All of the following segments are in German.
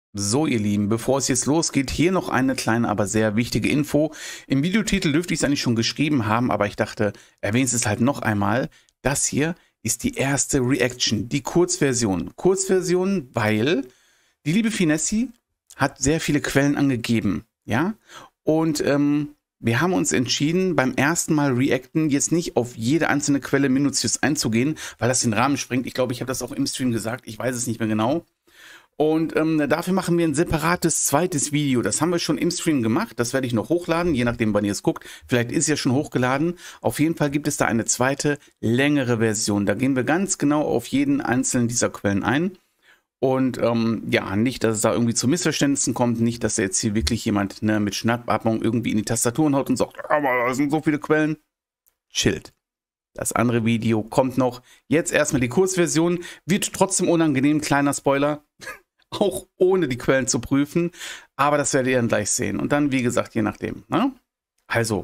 So, ihr Lieben, bevor es jetzt losgeht, hier noch eine kleine, aber sehr wichtige Info. Im Videotitel dürfte ich es eigentlich schon geschrieben haben, aber ich dachte, erwähne es halt noch einmal. Das hier ist die erste Reaction, die Kurzversion. Kurzversion, weil die liebe Finessi hat sehr viele Quellen angegeben, ja? Und wir haben uns entschieden, beim ersten Mal Reacten jetzt nicht auf jede einzelne Quelle minutiös einzugehen, weil das den Rahmen sprengt. Ich glaube, ich habe das auch im Stream gesagt, ich weiß es nicht mehr genau. Und dafür machen wir ein separates zweites Video. Das haben wir schon im Stream gemacht. Das werde ich noch hochladen, je nachdem, wann ihr es guckt. Vielleicht ist es ja schon hochgeladen. Auf jeden Fall gibt es da eine zweite, längere Version. Da gehen wir ganz genau auf jeden einzelnen dieser Quellen ein. Und ja, nicht, dass es da irgendwie zu Missverständnissen kommt. Nicht, dass jetzt hier wirklich jemand mit Schnappatmung irgendwie in die Tastaturen haut und sagt, aber da sind so viele Quellen. Chillt. Das andere Video kommt noch. Jetzt erstmal die Kurzversion. Wird trotzdem unangenehm, kleiner Spoiler. Auch ohne die Quellen zu prüfen. Aber das werdet ihr dann gleich sehen. Und dann, wie gesagt, je nachdem. Ne? Also,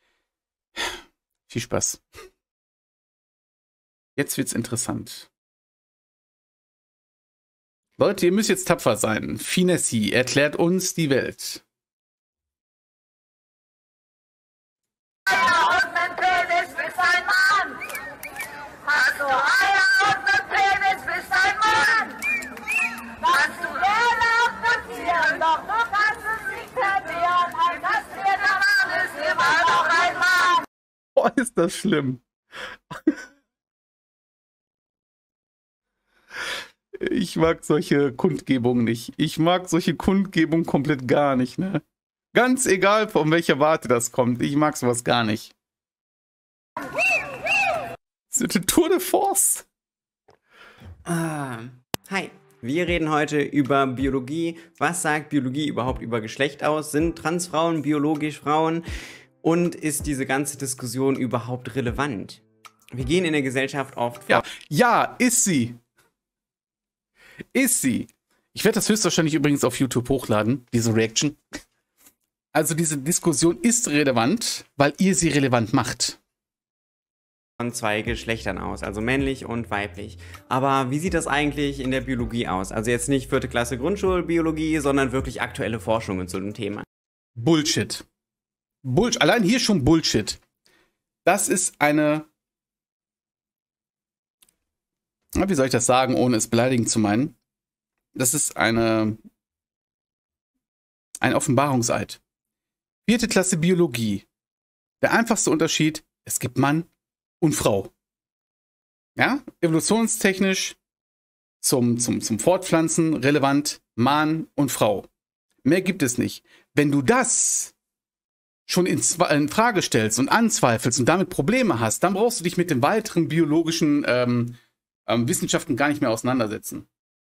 viel Spaß. Jetzt wird's interessant. Leute, ihr müsst jetzt tapfer sein. Finessi erklärt uns die Welt. Eier und nen Penis bist ein Mann. Hast du Eier und nen Penis bist ein Mann. Kannst du Bälle abkassieren, doch du kannst es nicht verwehren. Ein kastrierter Mann ist immer noch ein Mann. Boah, ist das schlimm. Ich mag solche Kundgebungen nicht. Ich mag solche Kundgebungen komplett gar nicht, ne? Ganz egal, von welcher Warte das kommt. Ich mag sowas gar nicht. Das ist eine Tour de Force. Hi, wir reden heute über Biologie. Was sagt Biologie überhaupt über Geschlecht aus? Sind Transfrauen biologisch Frauen? Und ist diese ganze Diskussion überhaupt relevant? Wir gehen in der Gesellschaft oft vor. Ja, ist sie. Ist sie. Ich werde das höchstwahrscheinlich übrigens auf YouTube hochladen, diese Reaction. Also diese Diskussion ist relevant, weil ihr sie relevant macht. Von zwei Geschlechtern aus, also männlich und weiblich. Aber wie sieht das eigentlich in der Biologie aus? Also jetzt nicht 4. Klasse Grundschulbiologie, sondern wirklich aktuelle Forschungen zu dem Thema. Bullshit. Allein hier schon Bullshit. Das ist eine... Wie soll ich das sagen, ohne es beleidigend zu meinen? Das ist ein Offenbarungseid. 4. Klasse Biologie. Der einfachste Unterschied, es gibt Mann und Frau. Ja, evolutionstechnisch zum Fortpflanzen relevant Mann und Frau. Mehr gibt es nicht. Wenn du das schon in Frage stellst und anzweifelst und damit Probleme hast, dann brauchst du dich mit den weiteren biologischen Wissenschaften gar nicht mehr auseinandersetzen.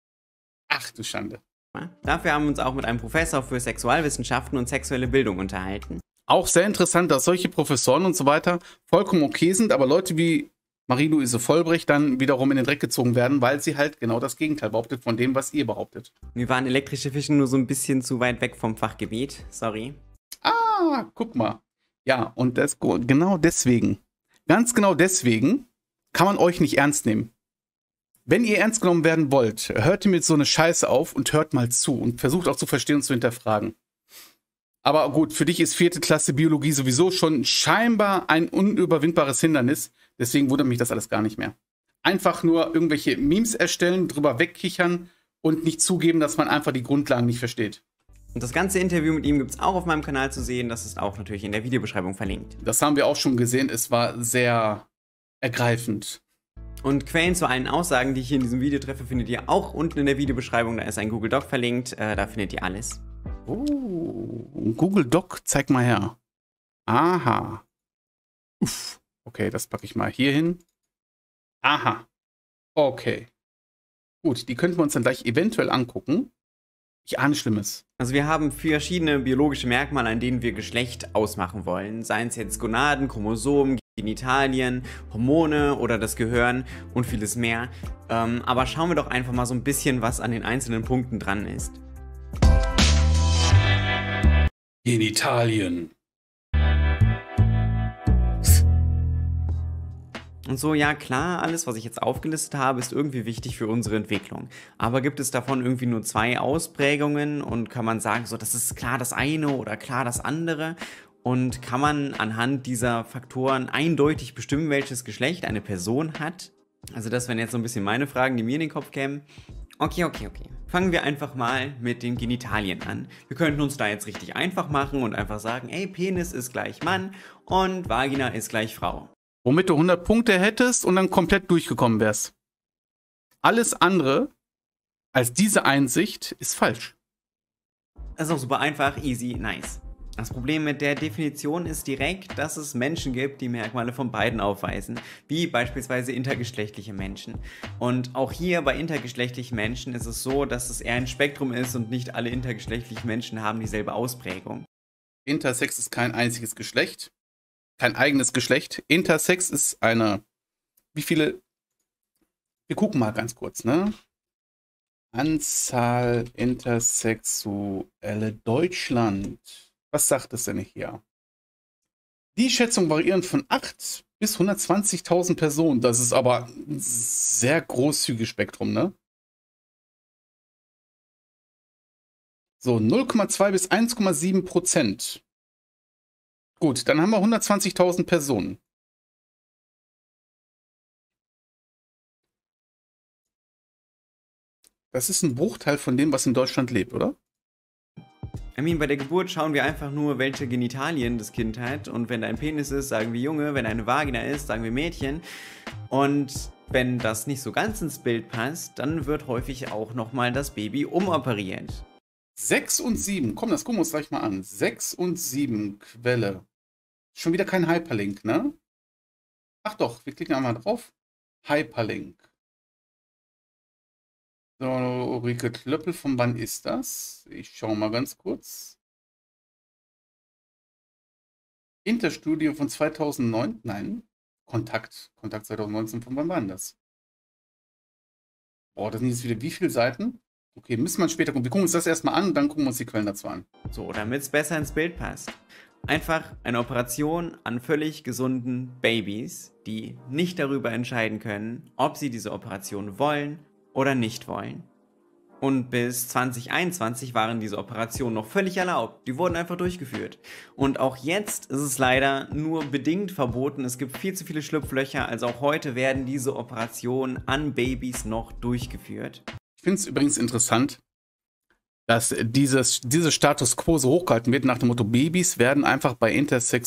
Ach du Schande. Dafür haben wir uns auch mit einem Professor für Sexualwissenschaften und sexuelle Bildung unterhalten. Auch sehr interessant, dass solche Professoren und so weiter vollkommen okay sind, aber Leute wie Marie-Louise Vollbrecht dann wiederum in den Dreck gezogen werden, weil sie halt genau das Gegenteil behauptet von dem, was ihr behauptet. Wir waren elektrische Fische nur so ein bisschen zu weit weg vom Fachgebiet. Sorry. Ah, guck mal. Ja, und das genau deswegen, ganz genau deswegen, kann man euch nicht ernst nehmen. Wenn ihr ernst genommen werden wollt, hört ihr mit so eine Scheiße auf und hört mal zu und versucht auch zu verstehen und zu hinterfragen. Aber gut, für dich ist 4. Klasse Biologie sowieso schon scheinbar ein unüberwindbares Hindernis. Deswegen wundert mich das alles gar nicht mehr. Einfach nur irgendwelche Memes erstellen, drüber wegkichern und nicht zugeben, dass man einfach die Grundlagen nicht versteht. Und das ganze Interview mit ihm gibt es auch auf meinem Kanal zu sehen. Das ist auch natürlich in der Videobeschreibung verlinkt. Das haben wir auch schon gesehen. Es war sehr ergreifend. Und Quellen zu allen Aussagen, die ich hier in diesem Video treffe, findet ihr auch unten in der Videobeschreibung. Da ist ein Google Doc verlinkt, da findet ihr alles. Oh, Google Doc, zeig mal her. Aha. Uff. Okay, das packe ich mal hier hin. Aha. Okay. Gut, die könnten wir uns dann gleich eventuell angucken. Ich ahne Schlimmes. Also wir haben verschiedene biologische Merkmale, an denen wir Geschlecht ausmachen wollen. Seien es jetzt Gonaden, Chromosomen, Genitalien, Hormone oder das Gehirn und vieles mehr. Aber schauen wir doch einfach mal so ein bisschen, was an den einzelnen Punkten dran ist. Genitalien. Und so, ja klar, alles, was ich jetzt aufgelistet habe, ist irgendwie wichtig für unsere Entwicklung. Aber gibt es davon irgendwie nur 2 Ausprägungen und kann man sagen, so, das ist klar das eine oder klar das andere? Und kann man anhand dieser Faktoren eindeutig bestimmen, welches Geschlecht eine Person hat? Also das wären jetzt so ein bisschen meine Fragen, die mir in den Kopf kämen. Okay. Fangen wir einfach mal mit den Genitalien an. Wir könnten uns da jetzt richtig einfach machen und einfach sagen, ey, Penis ist gleich Mann und Vagina ist gleich Frau. Womit du 100 Punkte hättest und dann komplett durchgekommen wärst. Alles andere als diese Einsicht ist falsch. Das ist auch super einfach, easy, nice. Das Problem mit der Definition ist direkt, dass es Menschen gibt, die Merkmale von beiden aufweisen, wie beispielsweise intergeschlechtliche Menschen. Und auch hier bei intergeschlechtlichen Menschen ist es so, dass es eher ein Spektrum ist und nicht alle intergeschlechtlichen Menschen haben dieselbe Ausprägung. Intersex ist kein einziges Geschlecht, kein eigenes Geschlecht. Intersex ist eine, wie viele, wir gucken mal ganz kurz, ne? Anzahl Intersexuelle Deutschland. Was sagt es denn hier? Die Schätzungen variieren von 8 bis 120.000 Personen. Das ist aber ein sehr großzügiges Spektrum, ne? So, 0,2 bis 1,7%. Gut, dann haben wir 120.000 Personen. Das ist ein Bruchteil von dem, was in Deutschland lebt, oder? Bei der Geburt schauen wir einfach nur, welche Genitalien das Kind hat. Und wenn da ein Penis ist, sagen wir Junge. Wenn eine Vagina ist, sagen wir Mädchen. Und wenn das nicht so ganz ins Bild passt, dann wird häufig auch nochmal das Baby umoperiert. 6 und 7. Komm, das gucken wir uns gleich mal an. 6 und 7 Quelle. Schon wieder kein Hyperlink, ne? Ach doch, wir klicken einmal drauf. Hyperlink. So, Ulrike Klöppel, von wann ist das? Ich schaue mal ganz kurz. Interstudio von 2009? Nein. Kontakt 2019, von wann war denn das? Boah, das sind jetzt wieder wie viele Seiten? Okay, müssen wir später gucken. Wir gucken uns das erstmal an und dann gucken wir uns die Quellen dazu an. So, damit es besser ins Bild passt. Einfach eine Operation an völlig gesunden Babys, die nicht darüber entscheiden können, ob sie diese Operation wollen oder nicht wollen. Und bis 2021 waren diese Operationen noch völlig erlaubt. Die wurden einfach durchgeführt. Und auch jetzt ist es leider nur bedingt verboten. Es gibt viel zu viele Schlupflöcher. Also auch heute werden diese Operationen an Babys noch durchgeführt. Ich finde es übrigens interessant, dass dieses Status quo so hochgehalten wird, nach dem Motto, Babys werden einfach bei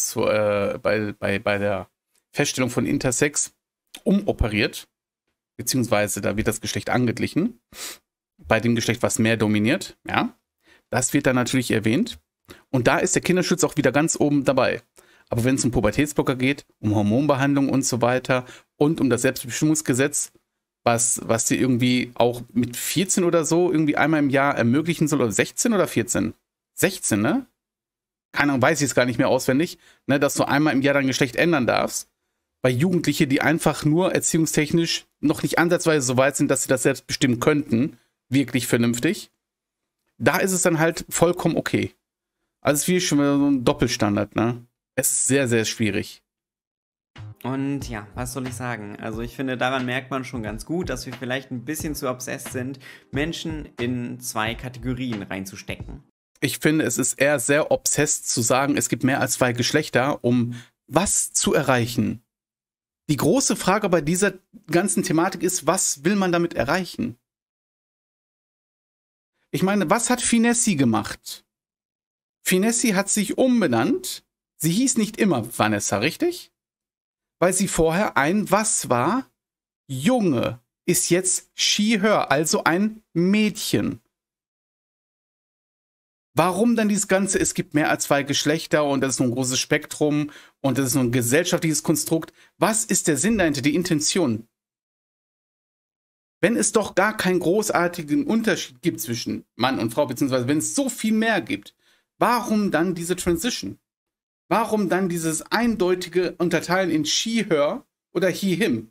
bei der Feststellung von Intersex umoperiert. Beziehungsweise da wird das Geschlecht angeglichen, bei dem Geschlecht, was mehr dominiert, ja, das wird dann natürlich erwähnt. Und da ist der Kinderschutz auch wieder ganz oben dabei. Aber wenn es um Pubertätsblocker geht, um Hormonbehandlung und so weiter und um das Selbstbestimmungsgesetz, was die irgendwie auch mit 14 oder so irgendwie einmal im Jahr ermöglichen soll, oder 16 oder 14? 16, ne? Keine Ahnung, weiß ich jetzt gar nicht mehr auswendig, ne, dass du einmal im Jahr dein Geschlecht ändern darfst. Bei Jugendlichen, die einfach nur erziehungstechnisch noch nicht ansatzweise so weit sind, dass sie das selbst bestimmen könnten, wirklich vernünftig, da ist es dann halt vollkommen okay. Also es ist wie schon wieder so ein Doppelstandard, ne? Es ist sehr, sehr schwierig. Und ja, was soll ich sagen? Also ich finde, daran merkt man schon ganz gut, dass wir vielleicht ein bisschen zu obsessed sind, Menschen in 2 Kategorien reinzustecken. Ich finde, es ist eher sehr obsessed zu sagen, es gibt mehr als 2 Geschlechter, um was zu erreichen. Die große Frage bei dieser ganzen Thematik ist, was will man damit erreichen? Ich meine, was hat Finessi gemacht? Finessi hat sich umbenannt. Sie hieß nicht immer Vanessa, richtig? Weil sie vorher ein was war? Junge. Ist jetzt she, her, also ein Mädchen. Warum dann dieses Ganze, es gibt mehr als 2 Geschlechter und das ist nur ein großes Spektrum und das ist nur ein gesellschaftliches Konstrukt. Was ist der Sinn dahinter, die Intention? Wenn es doch gar keinen großartigen Unterschied gibt zwischen Mann und Frau, beziehungsweise wenn es so viel mehr gibt, warum dann diese Transition? Warum dann dieses eindeutige Unterteilen in she, her oder he, him?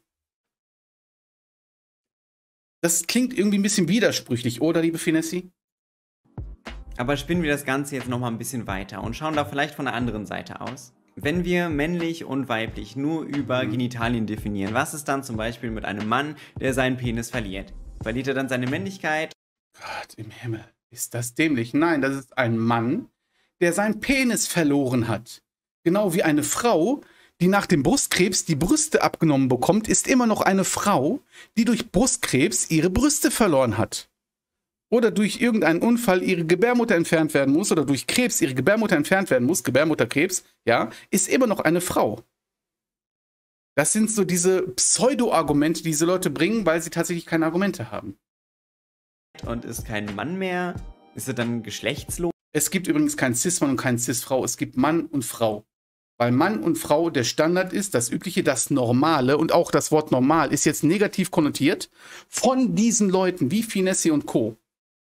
Das klingt irgendwie ein bisschen widersprüchlich, oder, liebe Finessi? Aber spinnen wir das Ganze jetzt nochmal ein bisschen weiter und schauen da vielleicht von der anderen Seite aus. Wenn wir männlich und weiblich nur über Genitalien definieren, was ist dann zum Beispiel mit einem Mann, der seinen Penis verliert? Verliert er dann seine Männlichkeit? Gott im Himmel, ist das dämlich? Nein, das ist ein Mann, der seinen Penis verloren hat. Genau wie eine Frau, die nach dem Brustkrebs die Brüste abgenommen bekommt, ist immer noch eine Frau, die durch Brustkrebs ihre Brüste verloren hat. Oder durch irgendeinen Unfall ihre Gebärmutter entfernt werden muss oder durch Krebs ihre Gebärmutter entfernt werden muss, Gebärmutterkrebs, ja, ist immer noch eine Frau. Das sind so diese Pseudo-Argumente, die diese Leute bringen, weil sie tatsächlich keine Argumente haben. Und ist kein Mann mehr? Ist er dann geschlechtslos? Es gibt übrigens keinen Cis-Mann und keinen Cis-Frau, es gibt Mann und Frau. Weil Mann und Frau der Standard ist, das Übliche, das Normale und auch das Wort normal ist jetzt negativ konnotiert von diesen Leuten wie Finessi und Co.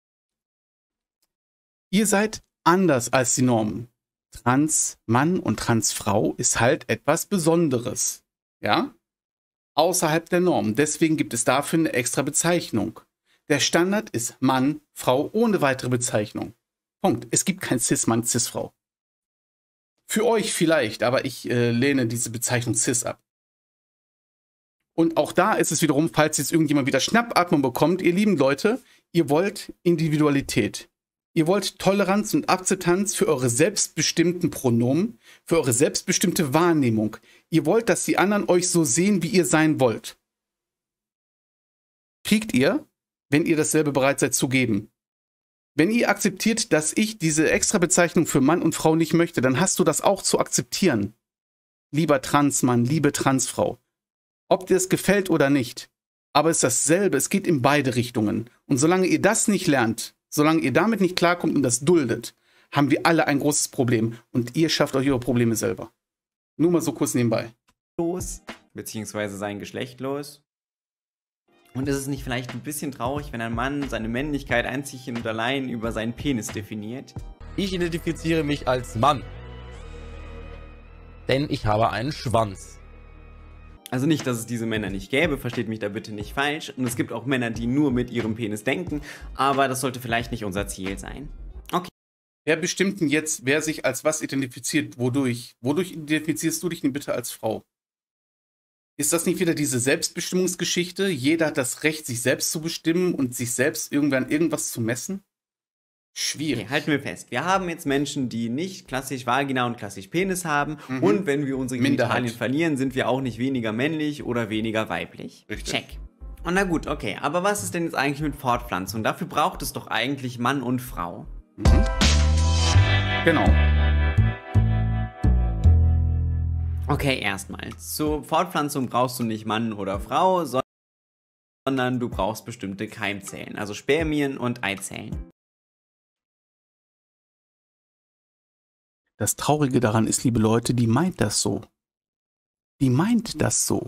Ihr seid anders als die Norm. Trans-Mann und Trans-Frau ist halt etwas Besonderes. Ja? Außerhalb der Norm. Deswegen gibt es dafür eine extra Bezeichnung. Der Standard ist Mann, Frau ohne weitere Bezeichnung. Punkt. Es gibt kein Cis-Mann, Cis-Frau. Für euch vielleicht, aber ich lehne diese Bezeichnung Cis ab. Und auch da ist es wiederum, falls jetzt irgendjemand wieder Schnappatmung bekommt, ihr lieben Leute, ihr wollt Individualität. Ihr wollt Toleranz und Akzeptanz für eure selbstbestimmten Pronomen, für eure selbstbestimmte Wahrnehmung. Ihr wollt, dass die anderen euch so sehen, wie ihr sein wollt. Kriegt ihr, wenn ihr dasselbe bereit seid zu geben. Wenn ihr akzeptiert, dass ich diese extra Bezeichnung für Mann und Frau nicht möchte, dann hast du das auch zu akzeptieren. Lieber Transmann, liebe Transfrau. Ob dir es gefällt oder nicht. Aber es ist dasselbe, es geht in beide Richtungen. Und solange ihr das nicht lernt, solange ihr damit nicht klarkommt und das duldet, haben wir alle ein großes Problem. Und ihr schafft euch eure Probleme selber. Nur mal so kurz nebenbei. Beziehungsweise sein Geschlecht los. Und ist es nicht vielleicht ein bisschen traurig, wenn ein Mann seine Männlichkeit einzig und allein über seinen Penis definiert? Ich identifiziere mich als Mann. Denn ich habe einen Schwanz. Also nicht, dass es diese Männer nicht gäbe, versteht mich da bitte nicht falsch. Und es gibt auch Männer, die nur mit ihrem Penis denken, aber das sollte vielleicht nicht unser Ziel sein. Okay. Wer bestimmt denn jetzt, wer sich als was identifiziert? Wodurch? Wodurch identifizierst du dich denn bitte als Frau? Ist das nicht wieder diese Selbstbestimmungsgeschichte? Jeder hat das Recht, sich selbst zu bestimmen und sich selbst irgendwann irgendwas zu messen? Schwierig. Okay, halten wir fest. Wir haben jetzt Menschen, die nicht klassisch Vagina und klassisch Penis haben. Und wenn wir unsere Genitalien verlieren, sind wir auch nicht weniger männlich oder weniger weiblich. Richtig. Check. Und na gut, okay. Aber was ist denn jetzt eigentlich mit Fortpflanzung? Dafür braucht es doch eigentlich Mann und Frau. Genau. Okay, erstmal. Zur Fortpflanzung brauchst du nicht Mann oder Frau, sondern du brauchst bestimmte Keimzellen, also Spermien und Eizellen. Das Traurige daran ist, liebe Leute, die meint das so. Die meint das so.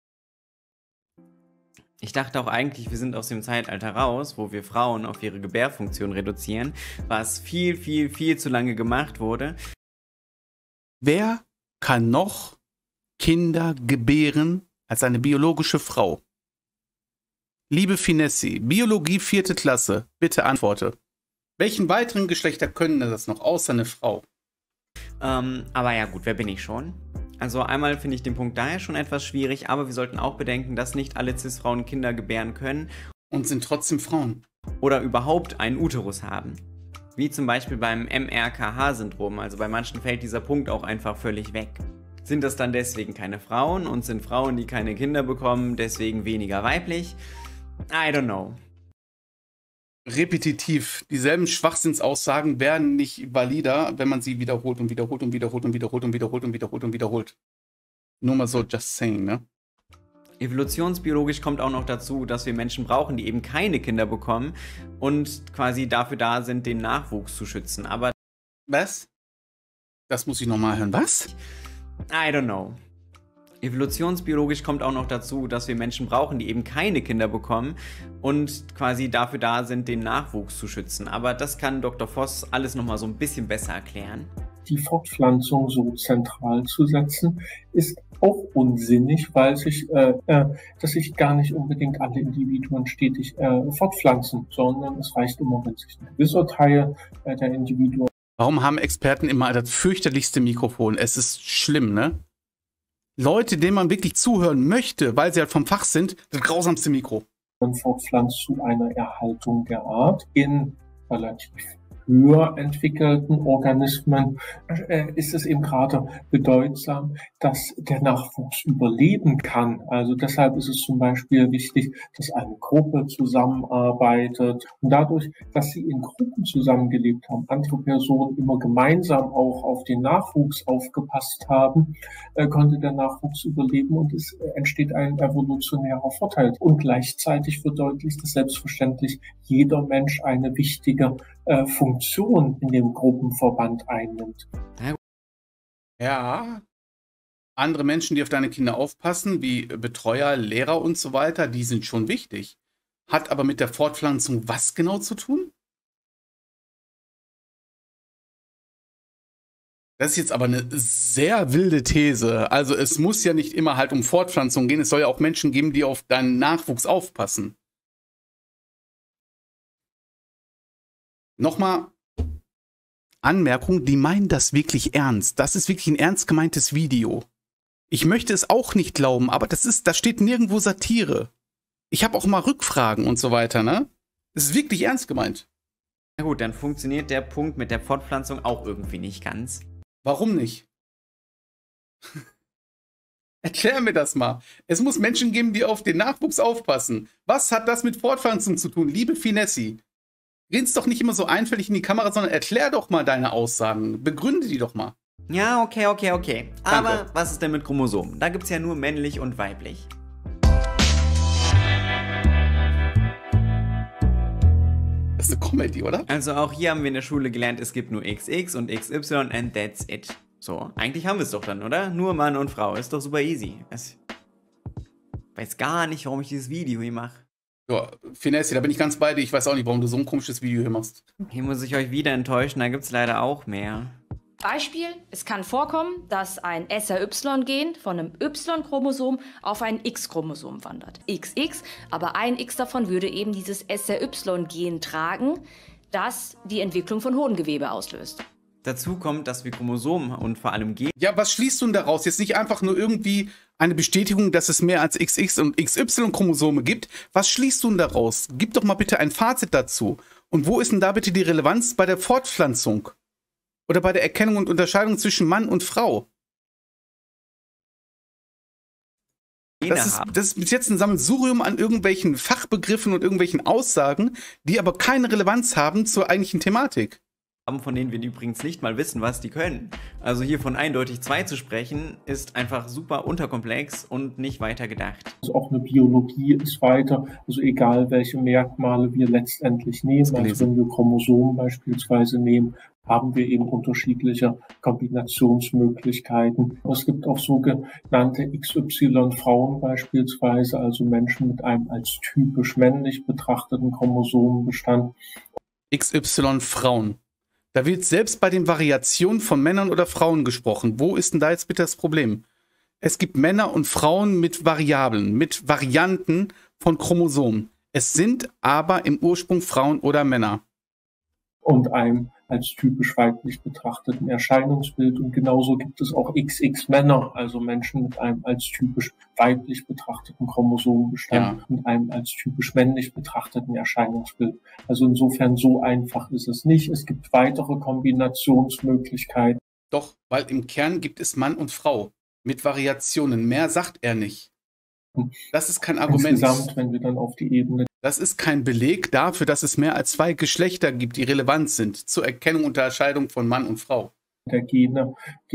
Ich dachte auch eigentlich, wir sind aus dem Zeitalter raus, wo wir Frauen auf ihre Gebärfunktion reduzieren, was viel, viel, viel zu lange gemacht wurde. Wer kann noch Kinder gebären als eine biologische Frau? Liebe Finessi, Biologie 4. Klasse, bitte antworte. Welchen weiteren Geschlechter können das noch, außer eine Frau? Aber ja gut, wer bin ich schon? Also einmal finde ich den Punkt daher schon etwas schwierig, aber wir sollten auch bedenken, dass nicht alle Cis-Frauen Kinder gebären können. Und sind trotzdem Frauen. Oder überhaupt einen Uterus haben. Wie zum Beispiel beim MRKH-Syndrom, also bei manchen fällt dieser Punkt auch einfach völlig weg. Sind das dann deswegen keine Frauen und sind Frauen, die keine Kinder bekommen, deswegen weniger weiblich? I don't know. Repetitiv. Dieselben Schwachsinnsaussagen werden nicht valider, wenn man sie wiederholt und wiederholt und wiederholt und wiederholt und wiederholt und wiederholt und wiederholt. Nur mal so, just saying, ne? Evolutionsbiologisch kommt auch noch dazu, dass wir Menschen brauchen, die eben keine Kinder bekommen und quasi dafür da sind, den Nachwuchs zu schützen. Aber was? Das muss ich nochmal hören. Was? I don't know. Evolutionsbiologisch kommt auch noch dazu, dass wir Menschen brauchen, die eben keine Kinder bekommen und quasi dafür da sind, den Nachwuchs zu schützen. Aber das kann Dr. Voss alles nochmal so ein bisschen besser erklären. Die Fortpflanzung so zentral zu setzen, ist auch unsinnig, weil dass sich gar nicht unbedingt alle Individuen stetig fortpflanzen, sondern es reicht immer, wenn sich ein gewisser Teil der Individuen Warum haben Experten immer das fürchterlichste Mikrofon? Es ist schlimm, ne? Leute, denen man wirklich zuhören möchte, weil sie halt vom Fach sind, das grausamste Mikro. Man fortpflanzt zu einer Erhaltung der Art. In relativ höher entwickelten Organismen ist es eben gerade bedeutsam, dass der Nachwuchs überleben kann. Also deshalb ist es zum Beispiel wichtig, dass eine Gruppe zusammenarbeitet. Und dadurch, dass sie in Gruppen zusammengelebt haben, andere Personen immer gemeinsam auch auf den Nachwuchs aufgepasst haben, konnte der Nachwuchs überleben und es entsteht ein evolutionärer Vorteil. Und gleichzeitig wird deutlich, dass selbstverständlich jeder Mensch eine wichtige Funktion in dem Gruppenverband einnimmt. Ja, andere Menschen, die auf deine Kinder aufpassen, wie Betreuer, Lehrer und so weiter, die sind schon wichtig. Hat aber mit der Fortpflanzung was genau zu tun? Das ist jetzt aber eine sehr wilde These. Also es muss ja nicht immer halt um Fortpflanzung gehen. Es soll ja auch Menschen geben, die auf deinen Nachwuchs aufpassen. Nochmal Anmerkung, die meinen das wirklich ernst. Das ist wirklich ein ernst gemeintes Video. Ich möchte es auch nicht glauben, aber da steht nirgendwo Satire. Ich habe auch mal Rückfragen und so weiter, ne? Das ist wirklich ernst gemeint. Na gut, dann funktioniert der Punkt mit der Fortpflanzung auch irgendwie nicht ganz. Warum nicht? Erklär mir das mal. Es muss Menschen geben, die auf den Nachwuchs aufpassen. Was hat das mit Fortpflanzung zu tun, liebe Finessi? Grinst doch nicht immer so einfältig in die Kamera, sondern erklär doch mal deine Aussagen. Begründe die doch mal. Ja, okay. Danke. Aber was ist denn mit Chromosomen? Da gibt es ja nur männlich und weiblich. Das ist eine Comedy, oder? Also auch hier haben wir in der Schule gelernt, es gibt nur XX und XY and that's it. So, eigentlich haben wir es doch dann, oder? Nur Mann und Frau, ist doch super easy. Ich weiß gar nicht, warum ich dieses Video hier mache. Ja, Finessi, da bin ich ganz bei dir. Ich weiß auch nicht, warum du so ein komisches Video hier machst. Hier muss ich euch wieder enttäuschen, da gibt es leider auch mehr. Beispiel, es kann vorkommen, dass ein SRY-Gen von einem Y-Chromosom auf ein X-Chromosom wandert. XX, aber ein X davon würde eben dieses SRY-Gen tragen, das die Entwicklung von Hodengewebe auslöst. Dazu kommt, dass wir Chromosomen und vor allem Gene. Ja, was schließt du denn daraus? Jetzt nicht einfach nur irgendwie eine Bestätigung, dass es mehr als XX und XY-Chromosome gibt. Was schließt du denn daraus? Gib doch mal bitte ein Fazit dazu. Und wo ist denn da bitte die Relevanz bei der Fortpflanzung? Oder bei der Erkennung und Unterscheidung zwischen Mann und Frau? Das ist bis jetzt ein Sammelsurium an irgendwelchen Fachbegriffen und irgendwelchen Aussagen, die aber keine Relevanz haben zur eigentlichen Thematik. Von denen wir übrigens nicht mal wissen, was die können. Also hier von eindeutig 2 zu sprechen, ist einfach super unterkomplex und nicht weiter gedacht. Also auch eine Biologie ist weiter, also egal welche Merkmale wir letztendlich nehmen, also wenn wir Chromosomen beispielsweise nehmen, haben wir eben unterschiedliche Kombinationsmöglichkeiten. Es gibt auch sogenannte XY-Frauen beispielsweise, also Menschen mit einem als typisch männlich betrachteten Chromosomenbestand. XY-Frauen. Da wird selbst bei den Variationen von Männern oder Frauen gesprochen. Wo ist denn da jetzt bitte das Problem? Es gibt Männer und Frauen mit Variablen, mit Varianten von Chromosomen. Es sind aber im Ursprung Frauen oder Männer. Und einem als typisch weiblich betrachteten Erscheinungsbild. Und genauso gibt es auch XX-Männer, also Menschen mit einem als typisch weiblich betrachteten Chromosomenbestand und einem als typisch männlich betrachteten Erscheinungsbild. Also insofern so einfach ist es nicht. Es gibt weitere Kombinationsmöglichkeiten. Doch, weil im Kern gibt es Mann und Frau mit Variationen. Mehr sagt er nicht. Das ist kein Argument. Insgesamt, wenn wir dann auf die Ebene. Das ist kein Beleg dafür, dass es mehr als 2 Geschlechter gibt, die relevant sind zur Erkennung und Unterscheidung von Mann und Frau. Der Gene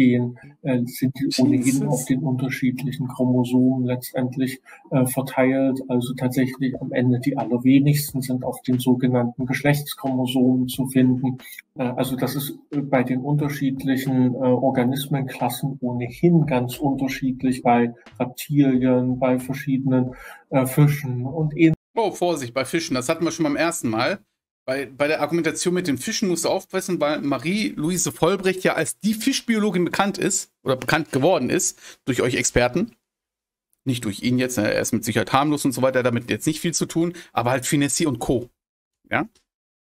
sind die ohnehin auf den unterschiedlichen Chromosomen letztendlich verteilt. Also tatsächlich am Ende die allerwenigsten sind auf den sogenannten Geschlechtschromosomen zu finden. Also das ist bei den unterschiedlichen Organismenklassen ohnehin ganz unterschiedlich, bei Reptilien, bei verschiedenen Fischen und ähnlichem. Oh, Vorsicht, bei Fischen, das hatten wir schon beim ersten Mal. Bei der Argumentation mit den Fischen musst du aufpassen, weil Marie-Louise Vollbrecht ja als die Fischbiologin bekannt ist oder bekannt geworden ist durch euch Experten. Nicht durch ihn jetzt, er ist mit Sicherheit harmlos und so weiter, damit jetzt nicht viel zu tun, aber halt Finessi und Co. Ja?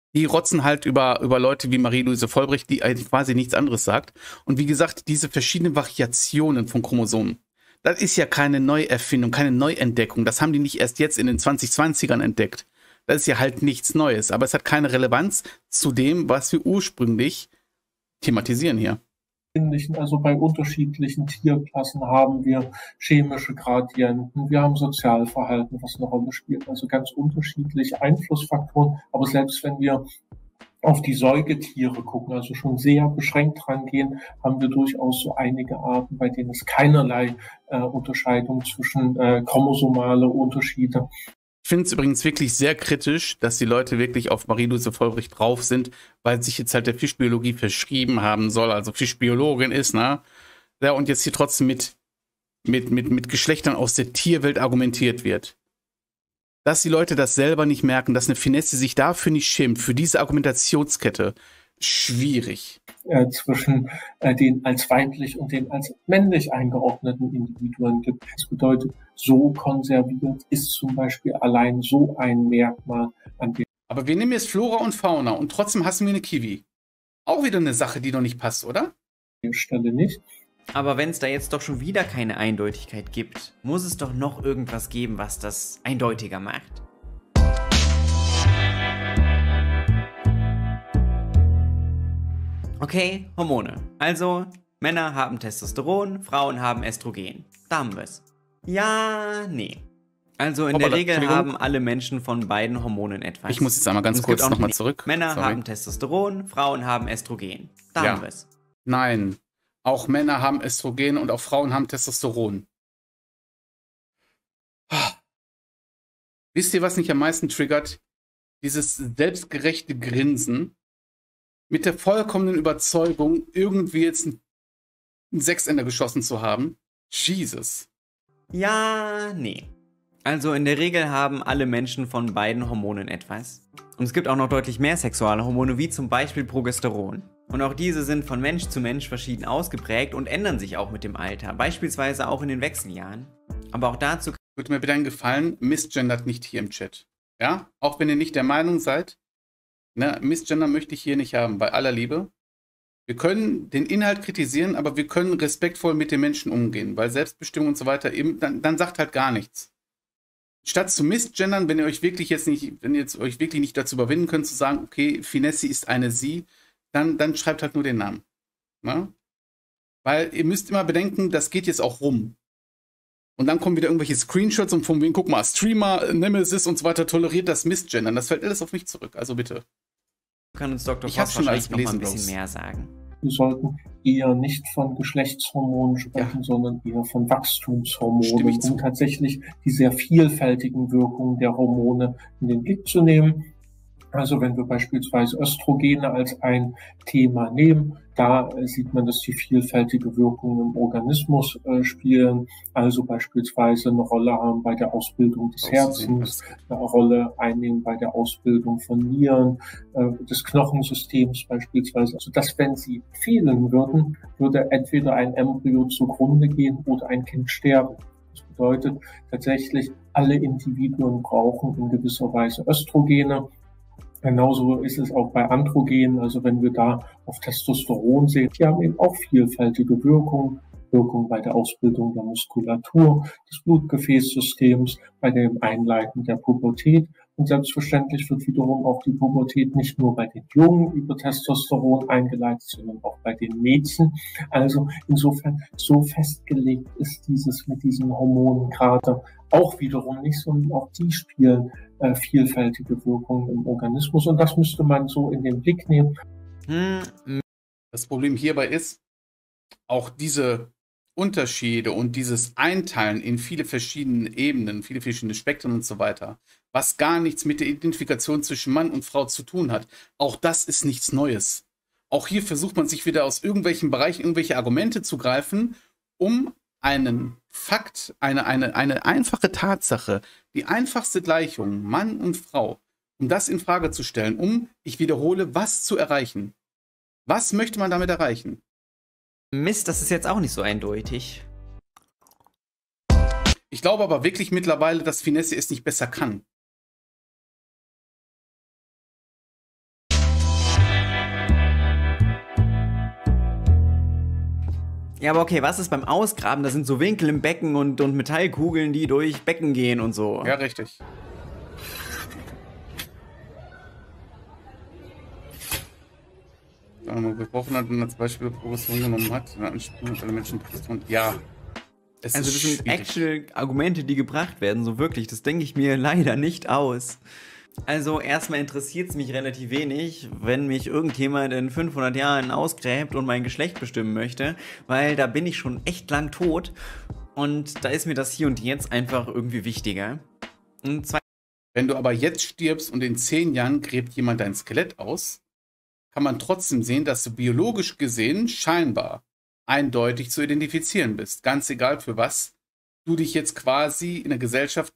Die rotzen halt über Leute wie Marie-Louise Vollbrecht, die eigentlich quasi nichts anderes sagt. Und wie gesagt, diese verschiedenen Variationen von Chromosomen, das ist ja keine Neuerfindung, keine Neuentdeckung. Das haben die nicht erst jetzt in den 2020ern entdeckt. Das ist ja halt nichts Neues. Aber es hat keine Relevanz zu dem, was wir ursprünglich thematisieren hier. Also bei unterschiedlichen Tierklassen haben wir chemische Gradienten, wir haben Sozialverhalten, was eine Rolle spielt, also ganz unterschiedliche Einflussfaktoren. Aber selbst wenn wir auf die Säugetiere gucken, also schon sehr beschränkt rangehen, haben wir durchaus so einige Arten, bei denen es keinerlei Unterscheidung zwischen chromosomale Unterschiede. Ich finde es übrigens wirklich sehr kritisch, dass die Leute wirklich auf Marie-Louise Vollbrecht drauf sind, weil sich jetzt halt der Fischbiologie verschrieben haben soll, also Fischbiologin ist, ne? Ja, und jetzt hier trotzdem mit Geschlechtern aus der Tierwelt argumentiert wird. Dass die Leute das selber nicht merken, dass eine Finesse sich dafür nicht schämt, für diese Argumentationskette, schwierig. Zwischen den als weiblich und den als männlich eingeordneten Individuen gibt. Das bedeutet, so konserviert ist zum Beispiel allein so ein Merkmal an dem. Aber wir nehmen jetzt Flora und Fauna und trotzdem hassen wir eine Kiwi. Auch wieder eine Sache, die noch nicht passt, oder? Stelle nicht. Aber wenn es da jetzt doch schon wieder keine Eindeutigkeit gibt, muss es doch noch irgendwas geben, was das eindeutiger macht. Okay, Hormone. Also, Männer haben Testosteron, Frauen haben Östrogen. Da haben wir's. Ja, nee. Also in der Regel haben alle Menschen von beiden Hormonen etwas. Ich muss jetzt einmal ganz kurz nochmal zurück. Männer haben Testosteron, Frauen haben Östrogen. Da haben wir's. Nein, auch Männer haben Östrogen und auch Frauen haben Testosteron. Wisst ihr, was mich am meisten triggert? Dieses selbstgerechte Grinsen mit der vollkommenen Überzeugung, irgendwie jetzt ein Sechsender geschossen zu haben. Jesus. Ja, nee. Also in der Regel haben alle Menschen von beiden Hormonen etwas. Und es gibt auch noch deutlich mehr Sexualhormone, wie zum Beispiel Progesteron. Und auch diese sind von Mensch zu Mensch verschieden ausgeprägt und ändern sich auch mit dem Alter, beispielsweise auch in den Wechseljahren. Aber auch dazu würde mir bitte einen Gefallen, missgendert nicht hier im Chat. Ja, auch wenn ihr nicht der Meinung seid, ne, Missgender möchte ich hier nicht haben, bei aller Liebe. Wir können den Inhalt kritisieren, aber wir können respektvoll mit den Menschen umgehen, weil Selbstbestimmung und so weiter, eben, dann sagt halt gar nichts. Statt zu missgendern, wenn ihr euch wirklich jetzt nicht, wenn ihr euch wirklich nicht dazu überwinden könnt, zu sagen, okay, Finessi ist eine Sie, dann schreibt halt nur den Namen. Ne? Weil ihr müsst immer bedenken, das geht jetzt auch rum. Und dann kommen wieder irgendwelche Screenshots und von wegen, guck mal, Streamer, Nemesis und so weiter toleriert das Missgendern. Das fällt alles auf mich zurück, also bitte. Kann uns Dr. Ich habe schon alles gelesen, noch mal ein bisschen mehr sagen. Wir sollten eher nicht von Geschlechtshormonen sprechen, sondern eher von Wachstumshormonen, um tatsächlich die sehr vielfältigen Wirkungen der Hormone in den Blick zu nehmen. Also wenn wir beispielsweise Östrogene als ein Thema nehmen, da sieht man, dass die vielfältige Wirkungen im Organismus spielen, also beispielsweise eine Rolle haben bei der Ausbildung des Herzens, eine Rolle einnehmen bei der Ausbildung von Nieren, des Knochensystems beispielsweise. Also dass, wenn sie fehlen würden, würde entweder ein Embryo zugrunde gehen oder ein Kind sterben. Das bedeutet tatsächlich, alle Individuen brauchen in gewisser Weise Östrogene. Genauso ist es auch bei Androgenen, also wenn wir da auf Testosteron sehen, die haben eben auch vielfältige Wirkungen. Wirkung bei der Ausbildung der Muskulatur, des Blutgefäßsystems, bei dem Einleiten der Pubertät. Und selbstverständlich wird wiederum auch die Pubertät nicht nur bei den Jungen über Testosteron eingeleitet, sondern auch bei den Mädchen. Also insofern so festgelegt ist dieses mit diesen Hormonen gerade auch wiederum nicht, sondern auch die spielen vielfältige Wirkungen im Organismus. Und das müsste man so in den Blick nehmen. Das Problem hierbei ist, auch diese Unterschiede und dieses Einteilen in viele verschiedene Ebenen, viele verschiedene Spektren und so weiter, was gar nichts mit der Identifikation zwischen Mann und Frau zu tun hat, auch das ist nichts Neues. Auch hier versucht man sich wieder aus irgendwelchen Bereichen irgendwelche Argumente zu greifen, um einen Fakt, eine einfache Tatsache, die einfachste Gleichung, Mann und Frau, um das in Frage zu stellen, um, ich wiederhole, was zu erreichen. Was möchte man damit erreichen? Mist, das ist jetzt auch nicht so eindeutig. Ich glaube aber wirklich mittlerweile, dass Finesse es nicht besser kann. Ja, aber okay, was ist beim Ausgraben? Da sind so Winkel im Becken und Metallkugeln, die durch Becken gehen und so. Ja, richtig. Wir brauchen dann als Beispiel Progression genommen hat. Alle Menschen ja. Also das sind actual Argumente, die gebracht werden, so wirklich. Das denke ich mir leider nicht aus. Also erstmal interessiert es mich relativ wenig, wenn mich irgendjemand in 500 Jahren ausgräbt und mein Geschlecht bestimmen möchte, weil da bin ich schon echt lang tot und da ist mir das hier und jetzt einfach irgendwie wichtiger. Und wenn du aber jetzt stirbst und in 10 Jahren gräbt jemand dein Skelett aus, kann man trotzdem sehen, dass du biologisch gesehen scheinbar eindeutig zu identifizieren bist. Ganz egal für was du dich jetzt quasi in der Gesellschaft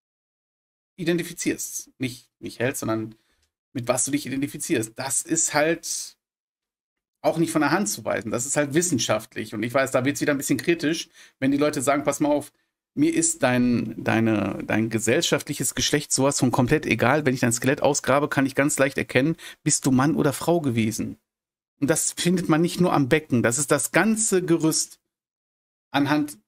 identifizierst. Nicht hältst, sondern mit was du dich identifizierst. Das ist halt auch nicht von der Hand zu weisen. Das ist halt wissenschaftlich. Und ich weiß, da wird es wieder ein bisschen kritisch, wenn die Leute sagen, pass mal auf, mir ist dein gesellschaftliches Geschlecht sowas von komplett egal. Wenn ich dein Skelett ausgrabe, kann ich ganz leicht erkennen, bist du Mann oder Frau gewesen. Und das findet man nicht nur am Becken. Das ist das ganze Gerüst. Anhand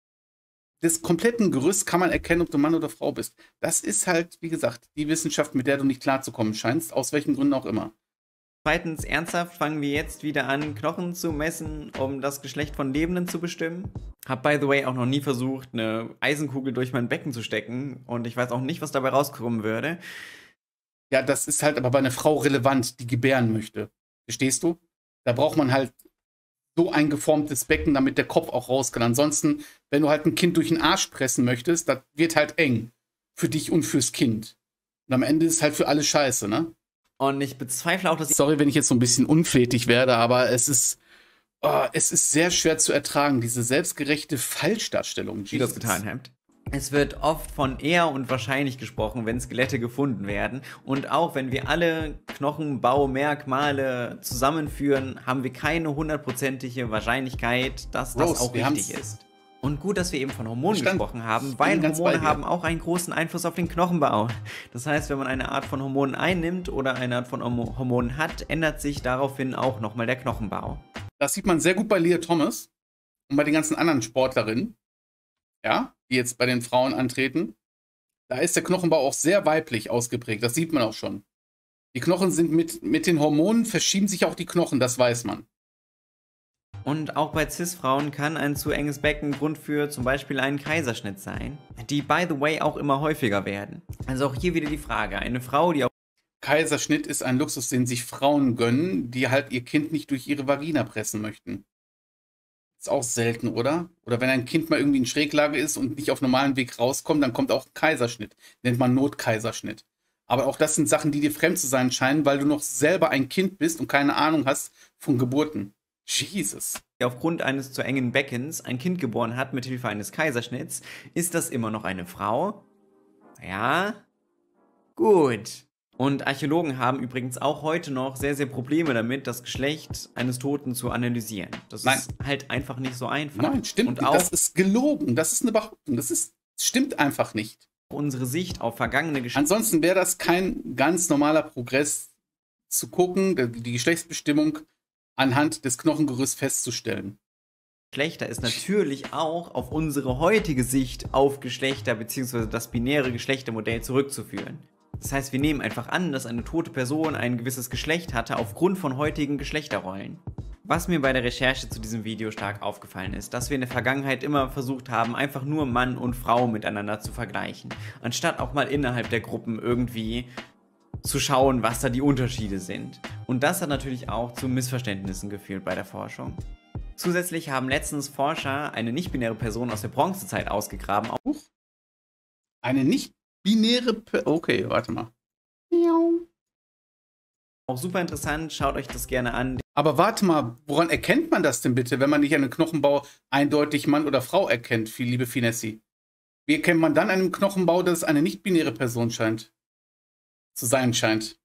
des kompletten Gerüsts kann man erkennen, ob du Mann oder Frau bist. Das ist halt, wie gesagt, die Wissenschaft, mit der du nicht klarzukommen scheinst, aus welchen Gründen auch immer. Zweitens, ernsthaft fangen wir jetzt wieder an, Knochen zu messen, um das Geschlecht von Lebenden zu bestimmen. Hab, by the way, auch noch nie versucht, eine Eisenkugel durch mein Becken zu stecken. Und ich weiß auch nicht, was dabei rauskommen würde. Ja, das ist halt aber bei einer Frau relevant, die gebären möchte. Verstehst du? Da braucht man halt so ein geformtes Becken, damit der Kopf auch raus kann. Ansonsten, wenn du halt ein Kind durch den Arsch pressen möchtest, das wird halt eng. Für dich und fürs Kind. Und am Ende ist es halt für alle scheiße, ne? Und ich bezweifle auch, dass Sorry, wenn ich jetzt so ein bisschen unflätig werde, aber es ist sehr schwer zu ertragen, diese selbstgerechte Falschdarstellung. ihr das getan habt. Es wird oft von eher und wahrscheinlich gesprochen, wenn Skelette gefunden werden. Und auch wenn wir alle Knochenbaumerkmale zusammenführen, haben wir keine 100%ige Wahrscheinlichkeit, dass das auch richtig ist. Und gut, dass wir eben von Hormonen gesprochen haben, weil Hormone haben auch einen großen Einfluss auf den Knochenbau. Das heißt, wenn man eine Art von Hormonen einnimmt oder eine Art von Hormonen hat, ändert sich daraufhin auch nochmal der Knochenbau. Das sieht man sehr gut bei Lia Thomas und bei den ganzen anderen Sportlerinnen, ja, die jetzt bei den Frauen antreten. Da ist der Knochenbau auch sehr weiblich ausgeprägt, das sieht man auch schon. Die Knochen sind mit den Hormonen, verschieben sich auch die Knochen, das weiß man. Und auch bei Cis-Frauen kann ein zu enges Becken Grund für zum Beispiel einen Kaiserschnitt sein, die by the way auch immer häufiger werden. Also auch hier wieder die Frage, eine Frau, die auch... Kaiserschnitt ist ein Luxus, den sich Frauen gönnen, die halt ihr Kind nicht durch ihre Vagina pressen möchten. Ist auch selten, oder? Oder wenn ein Kind mal irgendwie in Schräglage ist und nicht auf normalem Weg rauskommt, dann kommt auch ein Kaiserschnitt. Nennt man Notkaiserschnitt. Aber auch das sind Sachen, die dir fremd zu sein scheinen, weil du noch selber ein Kind bist und keine Ahnung hast von Geburten. Jesus. Aufgrund eines zu engen Beckens ein Kind geboren hat mit Hilfe eines Kaiserschnitts, ist das immer noch eine Frau? Ja, gut. Und Archäologen haben übrigens auch heute noch sehr, sehr Probleme damit, das Geschlecht eines Toten zu analysieren. Das ist halt einfach nicht so einfach. Nein, stimmt nicht. Das ist gelogen. Das ist eine Behauptung. Das stimmt einfach nicht. Unsere Sicht auf vergangene Geschichte. Ansonsten wäre das kein ganz normaler Progress zu gucken, die Geschlechtsbestimmung anhand des Knochengerüsts festzustellen. Geschlechter ist natürlich auch auf unsere heutige Sicht auf Geschlechter bzw. das binäre Geschlechtermodell zurückzuführen. Das heißt, wir nehmen einfach an, dass eine tote Person ein gewisses Geschlecht hatte aufgrund von heutigen Geschlechterrollen. Was mir bei der Recherche zu diesem Video stark aufgefallen ist, dass wir in der Vergangenheit immer versucht haben, einfach nur Mann und Frau miteinander zu vergleichen, anstatt auch mal innerhalb der Gruppen irgendwie zu schauen, was da die Unterschiede sind. Und das hat natürlich auch zu Missverständnissen geführt bei der Forschung. Zusätzlich haben letztens Forscher eine nicht-binäre Person aus der Bronzezeit ausgegraben. Eine nicht-binäre Okay, warte mal. Auch super interessant, schaut euch das gerne an. Aber warte mal, woran erkennt man das denn bitte, wenn man nicht an einem Knochenbau eindeutig Mann oder Frau erkennt, liebe Finessi? Wie erkennt man dann an einem Knochenbau, dass es eine nicht-binäre Person zu sein scheint?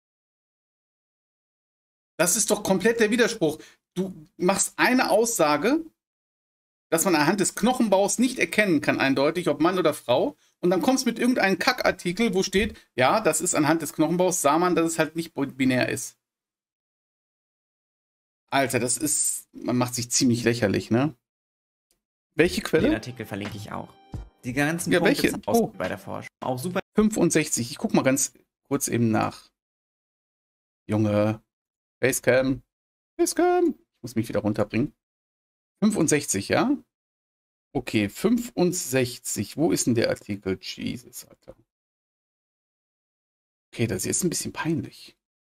Das ist doch komplett der Widerspruch. Du machst eine Aussage, dass man anhand des Knochenbaus nicht erkennen kann eindeutig, ob Mann oder Frau, und dann kommst du mit irgendeinem Kackartikel, wo steht, ja, das ist anhand des Knochenbaus, sah man, dass es halt nicht binär ist. Alter, das ist, man macht sich ziemlich lächerlich, ne? Welche Den Quelle? Artikel verlinke ich auch. Die ganzen Ja, Punkte welche? sind aus Oh. bei der Forschung. Auch super 65. Ich guck mal ganz kurz eben nach. Junge. Facecam. Facecam. Ich muss mich wieder runterbringen. 65, ja? Okay, 65. Wo ist denn der Artikel? Jesus, Alter. Okay, das ist jetzt ein bisschen peinlich.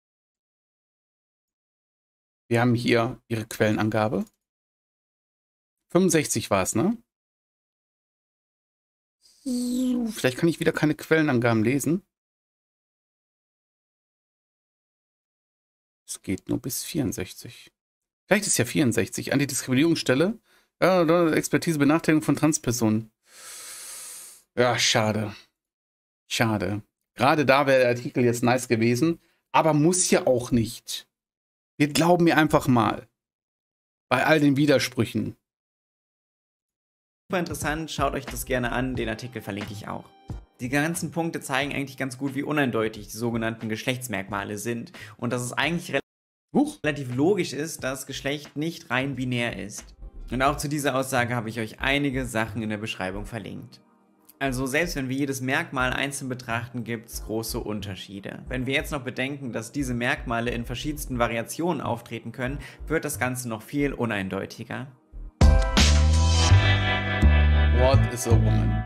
Wir haben hier ihre Quellenangabe. 65 war es, ne? Vielleicht kann ich wieder keine Quellenangaben lesen. Es geht nur bis 64. Vielleicht ist ja 64. Antidiskriminierungsstelle. Ja, Expertise, Benachteiligung von Transpersonen. Ja, schade. Schade. Gerade da wäre der Artikel jetzt nice gewesen. Aber muss ja auch nicht. Wir glauben mir einfach mal. Bei all den Widersprüchen. interessant. Schaut euch das gerne an. Den Artikel verlinke ich auch. Die ganzen Punkte zeigen eigentlich ganz gut, wie uneindeutig die sogenannten Geschlechtsmerkmale sind. Und dass es eigentlich relativ logisch ist, dass Geschlecht nicht rein binär ist. Und auch zu dieser Aussage habe ich euch einige Sachen in der Beschreibung verlinkt. Also selbst wenn wir jedes Merkmal einzeln betrachten, gibt es große Unterschiede. Wenn wir jetzt noch bedenken, dass diese Merkmale in verschiedensten Variationen auftreten können, wird das Ganze noch viel uneindeutiger. What is a woman?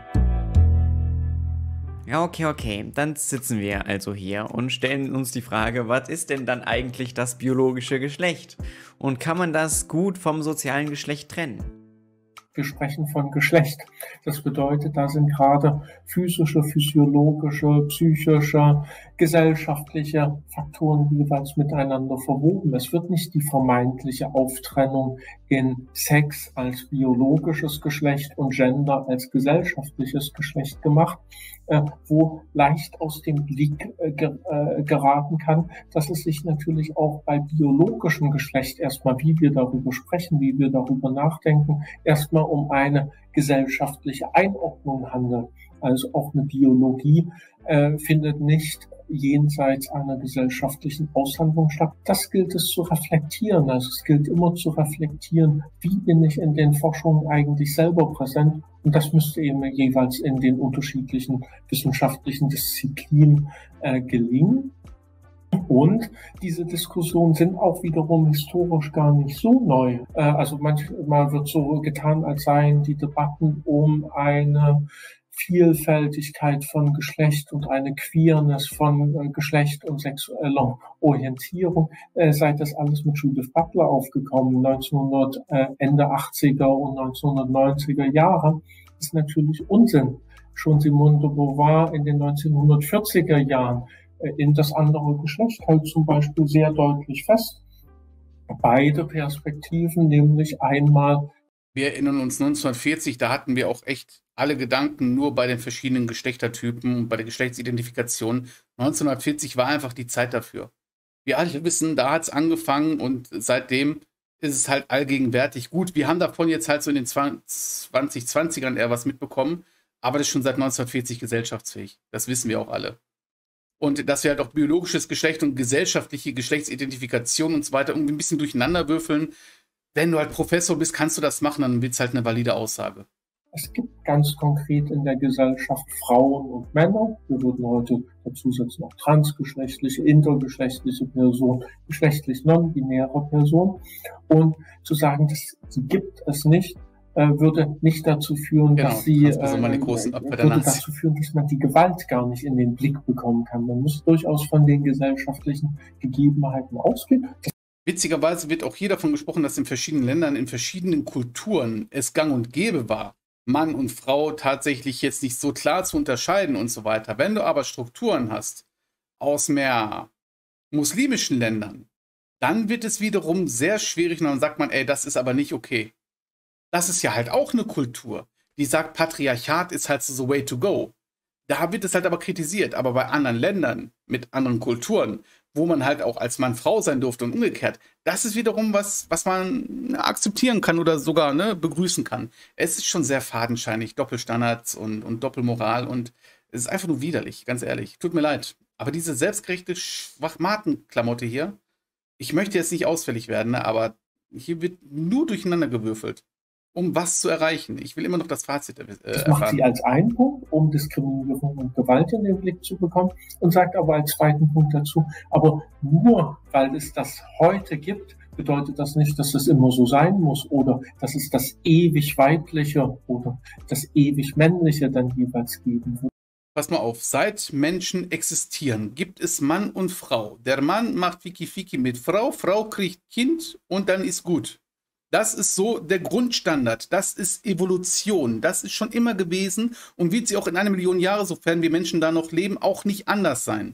Ja, okay. Dann sitzen wir also hier und stellen uns die Frage, was ist denn dann eigentlich das biologische Geschlecht? Und kann man das gut vom sozialen Geschlecht trennen? Wir sprechen von Geschlecht. Das bedeutet, da sind gerade physische, physiologische, psychische, gesellschaftliche Faktoren jeweils miteinander verwoben. Es wird nicht die vermeintliche Auftrennung in Sex als biologisches Geschlecht und Gender als gesellschaftliches Geschlecht gemacht, wo leicht aus dem Blick geraten kann, dass es sich natürlich auch bei biologischem Geschlecht erstmal, wie wir darüber sprechen, wie wir darüber nachdenken, erstmal um eine gesellschaftliche Einordnung handelt. Also auch eine Biologie findet nicht jenseits einer gesellschaftlichen Aushandlung statt. Das gilt es zu reflektieren. Also es gilt immer zu reflektieren, wie bin ich in den Forschungen eigentlich selber präsent. Und das müsste eben jeweils in den unterschiedlichen wissenschaftlichen Disziplinen gelingen. Und diese Diskussionen sind auch wiederum historisch gar nicht so neu. Also manchmal wird so getan, als seien die Debatten um eine Vielfältigkeit von Geschlecht und eine Queerness von Geschlecht und sexueller Orientierung, sei das alles mit Judith Butler aufgekommen, Ende 80er und 1990er Jahre, ist natürlich Unsinn. Schon Simone de Beauvoir in den 1940er Jahren in das andere Geschlecht hält zum Beispiel sehr deutlich fest. Beide Perspektiven, nämlich einmal. Wir erinnern uns 1940, da hatten wir auch echt alle Gedanken nur bei den verschiedenen Geschlechtertypen, bei der Geschlechtsidentifikation. 1940 war einfach die Zeit dafür. Wir alle wissen, da hat es angefangen und seitdem ist es halt allgegenwärtig. Gut, wir haben davon jetzt halt so in den 2020ern eher was mitbekommen, aber das ist schon seit 1940 gesellschaftsfähig. Das wissen wir auch alle. Und dass wir halt auch biologisches Geschlecht und gesellschaftliche Geschlechtsidentifikation und so weiter irgendwie ein bisschen durcheinander würfeln. Wenn du halt Professor bist, kannst du das machen, dann wird es halt eine valide Aussage. Es gibt ganz konkret in der Gesellschaft Frauen und Männer. Wir würden heute dazu setzen auch transgeschlechtliche, intergeschlechtliche Personen, geschlechtlich non-binäre Personen. Und zu sagen, die gibt es nicht, würde nicht dazu führen, dass dazu führen, dass man die Gewalt gar nicht in den Blick bekommen kann. Man muss durchaus von den gesellschaftlichen Gegebenheiten ausgehen. Witzigerweise wird auch hier davon gesprochen, dass in verschiedenen Ländern, in verschiedenen Kulturen es gang und gäbe war, Mann und Frau tatsächlich jetzt nicht so klar zu unterscheiden und so weiter. Wenn du aber Strukturen hast aus mehr muslimischen Ländern, dann wird es wiederum sehr schwierig und dann sagt man, ey, das ist aber nicht okay. Das ist ja halt auch eine Kultur, die sagt, Patriarchat ist halt so the way to go. Da wird es halt aber kritisiert. Aber bei anderen Ländern mit anderen Kulturen, wo man halt auch als Mann Frau sein durfte und umgekehrt, das ist wiederum was man akzeptieren kann oder sogar begrüßen kann. Es ist schon sehr fadenscheinig, Doppelstandards und Doppelmoral und es ist einfach nur widerlich, ganz ehrlich. Tut mir leid. Aber diese selbstgerechte Schwachmatenklamotte hier, ich möchte jetzt nicht ausfällig werden, aber Hier wird nur durcheinander gewürfelt, um was zu erreichen. Ich will immer noch das Fazit Das macht sie als einen Punkt, um Diskriminierung und Gewalt in den Blick zu bekommen und sagt aber als zweiten Punkt dazu, aber nur weil es das heute gibt, bedeutet das nicht, dass es immer so sein muss oder dass es das ewig Weibliche oder das ewig Männliche dann jeweils geben wird. Pass mal auf, seit Menschen existieren, gibt es Mann und Frau. Der Mann macht Fiki-Fiki mit Frau, Frau kriegt Kind und dann ist gut. Das ist so der Grundstandard, das ist Evolution, das ist schon immer gewesen und wird sie auch in 1 Million Jahre, sofern wir Menschen da noch leben, auch nicht anders sein.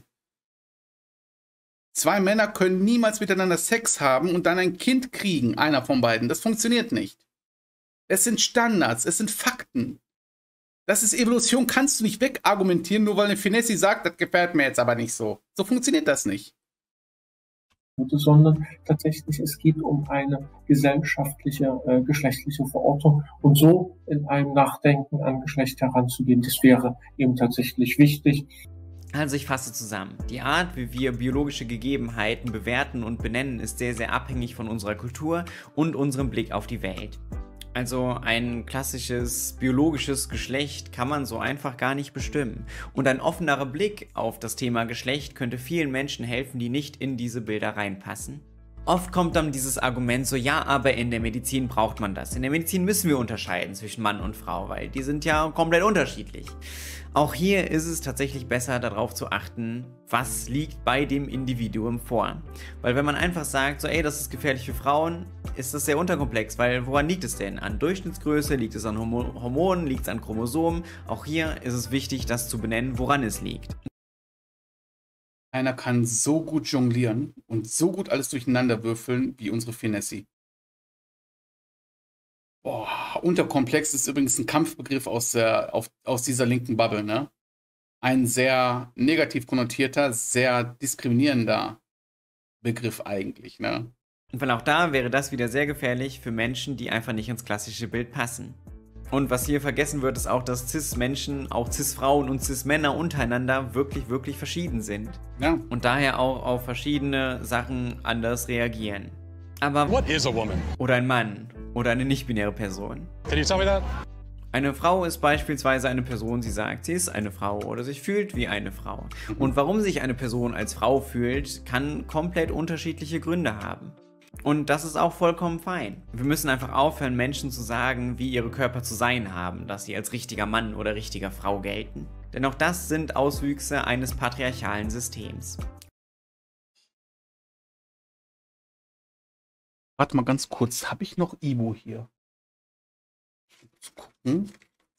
2 Männer können niemals miteinander Sex haben und dann ein Kind kriegen, einer von beiden. Das funktioniert nicht. Es sind Standards, es sind Fakten. Das ist Evolution, kannst du nicht wegargumentieren, nur weil eine Finessi sagt, das gefällt mir jetzt aber nicht so. So funktioniert das nicht. Sondern tatsächlich, es geht um eine gesellschaftliche, geschlechtliche Verortung und so in einem Nachdenken an Geschlecht heranzugehen, das wäre eben tatsächlich wichtig. Also ich fasse zusammen. Die Art, wie wir biologische Gegebenheiten bewerten und benennen, ist sehr, sehr abhängig von unserer Kultur und unserem Blick auf die Welt. Also ein klassisches biologisches Geschlecht kann man so einfach gar nicht bestimmen. Und ein offenerer Blick auf das Thema Geschlecht könnte vielen Menschen helfen, die nicht in diese Bilder reinpassen. Oft kommt dann dieses Argument so, ja, aber in der Medizin braucht man das. In der Medizin müssen wir unterscheiden zwischen Mann und Frau, weil die sind ja komplett unterschiedlich. Auch hier ist es tatsächlich besser, darauf zu achten, was liegt bei dem Individuum vor. Weil wenn man einfach sagt, so ey, das ist gefährlich für Frauen, ist das sehr unterkomplex, weil woran liegt es denn? An Durchschnittsgröße, liegt es an Hormonen, liegt es an Chromosomen? Auch hier ist es wichtig, das zu benennen, woran es liegt. Einer kann so gut jonglieren und so gut alles durcheinander würfeln wie unsere Finessi. Boah, unterkomplex ist übrigens ein Kampfbegriff aus dieser linken Bubble, ne? Ein sehr negativ konnotierter, sehr diskriminierender Begriff eigentlich, ne? Und weil auch da wäre das wieder sehr gefährlich für Menschen, die einfach nicht ins klassische Bild passen. Und was hier vergessen wird, ist auch, dass Cis-Menschen, auch Cis-Frauen und Cis-Männer untereinander wirklich, wirklich verschieden sind. Ja. Und daher auch auf verschiedene Sachen anders reagieren. Aber What is a woman? oder ein Mann oder eine nicht-binäre Person. Can you tell me that? Eine Frau ist beispielsweise eine Person, sie sagt, sie ist eine Frau oder sich fühlt wie eine Frau. Und warum sich eine Person als Frau fühlt, kann komplett unterschiedliche Gründe haben. Und das ist auch vollkommen fein. Wir müssen einfach aufhören, Menschen zu sagen, wie ihre Körper zu sein haben, dass sie als richtiger Mann oder richtiger Frau gelten. Denn auch das sind Auswüchse eines patriarchalen Systems. Warte mal ganz kurz, habe ich noch Ibo hier? Muss gucken.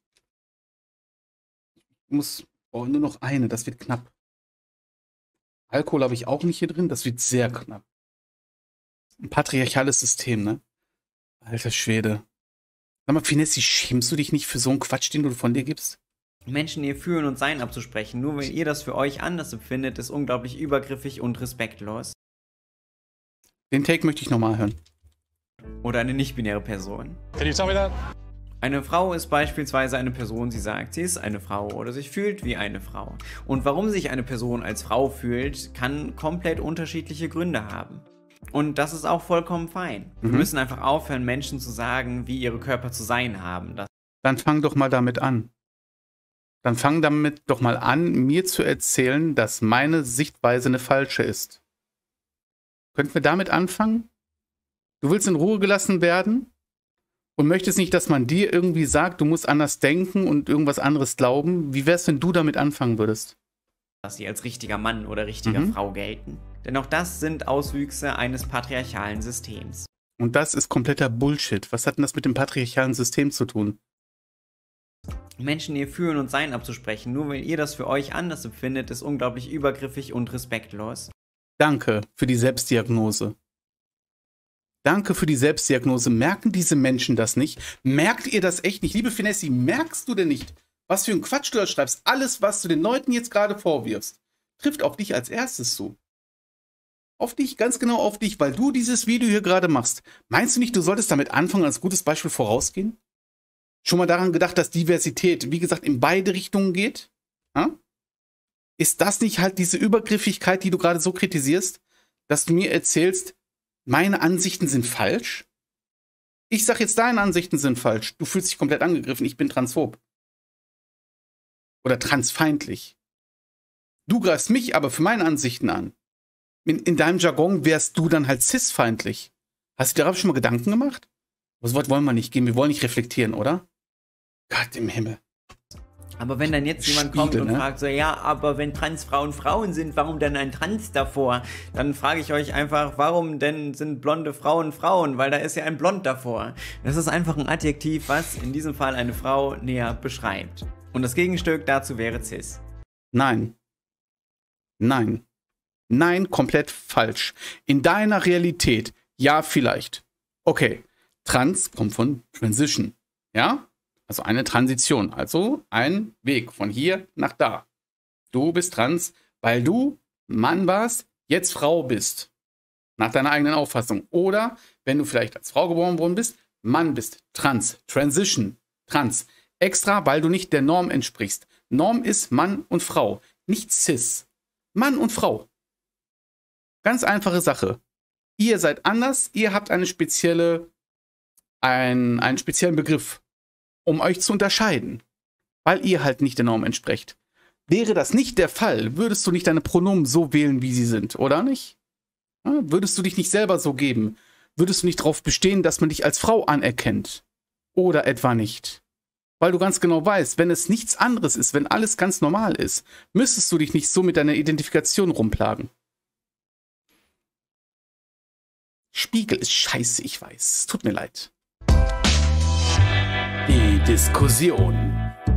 Ich muss nur noch eine, das wird knapp. Alkohol habe ich auch nicht hier drin, das wird sehr knapp. Ein patriarchales System, ne? Alter Schwede. Sag mal, Finessi, schämst du dich nicht für so einen Quatsch, den du von dir gibst? Menschen ihr Fühlen und Sein abzusprechen, nur weil ihr das für euch anders empfindet, ist unglaublich übergriffig und respektlos. Den Take möchte ich nochmal hören. Oder eine nicht-binäre Person. Can you tell me that? Eine Frau ist beispielsweise eine Person, sie sagt, sie ist eine Frau oder sich fühlt wie eine Frau. Und warum sich eine Person als Frau fühlt, kann komplett unterschiedliche Gründe haben. Und das ist auch vollkommen fein. Wir müssen einfach aufhören, Menschen zu sagen, wie ihre Körper zu sein haben. Dann fang doch mal damit an. Dann fang damit doch mal an, mir zu erzählen, dass meine Sichtweise eine falsche ist. Könnten wir damit anfangen? Du willst in Ruhe gelassen werden und möchtest nicht, dass man dir irgendwie sagt, du musst anders denken und irgendwas anderes glauben. Wie wär's, wenn du damit anfangen würdest? Dass sie als richtiger Mann oder richtiger Frau gelten. Denn auch das sind Auswüchse eines patriarchalen Systems. Und das ist kompletter Bullshit. Was hat denn das mit dem patriarchalen System zu tun? Menschen ihr Fühlen und Sein abzusprechen, nur weil ihr das für euch anders empfindet, ist unglaublich übergriffig und respektlos. Danke für die Selbstdiagnose. Danke für die Selbstdiagnose. Merken diese Menschen das nicht? Merkt ihr das echt nicht? Liebe Finessi, merkst du denn nicht, was für ein Quatsch du da schreibst? Alles, was du den Leuten jetzt gerade vorwirfst, trifft auf dich als erstes zu. Auf dich, ganz genau auf dich, weil du dieses Video hier gerade machst. Meinst du nicht, du solltest damit anfangen, als gutes Beispiel vorausgehen? Schon mal daran gedacht, dass Diversität, wie gesagt, in beide Richtungen geht? Ja? Ist das nicht halt diese Übergriffigkeit, die du gerade so kritisierst, dass du mir erzählst, meine Ansichten sind falsch? Ich sag jetzt, deine Ansichten sind falsch. Du fühlst dich komplett angegriffen. Ich bin transphob. Oder transfeindlich. Du greifst mich aber für meine Ansichten an. In deinem Jargon wärst du dann halt cisfeindlich. Hast du dir darauf schon mal Gedanken gemacht? Das Wort wollen wir nicht geben. Wir wollen nicht reflektieren, oder? Gott im Himmel. Aber wenn dann jetzt jemand kommt und fragt so, ja, aber wenn Transfrauen Frauen sind, warum denn ein Trans davor? Dann frage ich euch einfach, warum denn sind blonde Frauen Frauen? Weil da ist ja ein Blond davor. Das ist einfach ein Adjektiv, was in diesem Fall eine Frau näher beschreibt. Und das Gegenstück dazu wäre cis. Nein. Nein. Nein, komplett falsch. In deiner Realität, ja, vielleicht. Okay, Trans kommt von Transition. Ja? Also eine Transition, also ein Weg von hier nach da. Du bist trans, weil du Mann warst, jetzt Frau bist. Nach deiner eigenen Auffassung. Oder, wenn du vielleicht als Frau geboren worden bist, Mann bist. Trans. Transition. Trans. Extra, weil du nicht der Norm entsprichst. Norm ist Mann und Frau, nicht cis. Mann und Frau. Ganz einfache Sache. Ihr seid anders, ihr habt einen speziellen Begriff, um euch zu unterscheiden, weil ihr halt nicht der Norm entsprecht. Wäre das nicht der Fall, würdest du nicht deine Pronomen so wählen, wie sie sind, oder nicht? Ja, würdest du dich nicht selber so geben? Würdest du nicht darauf bestehen, dass man dich als Frau anerkennt? Oder etwa nicht? Weil du ganz genau weißt, wenn es nichts anderes ist, wenn alles ganz normal ist, müsstest du dich nicht so mit deiner Identifikation rumplagen. Spiegel ist scheiße, ich weiß. Es tut mir leid. Die Diskussion.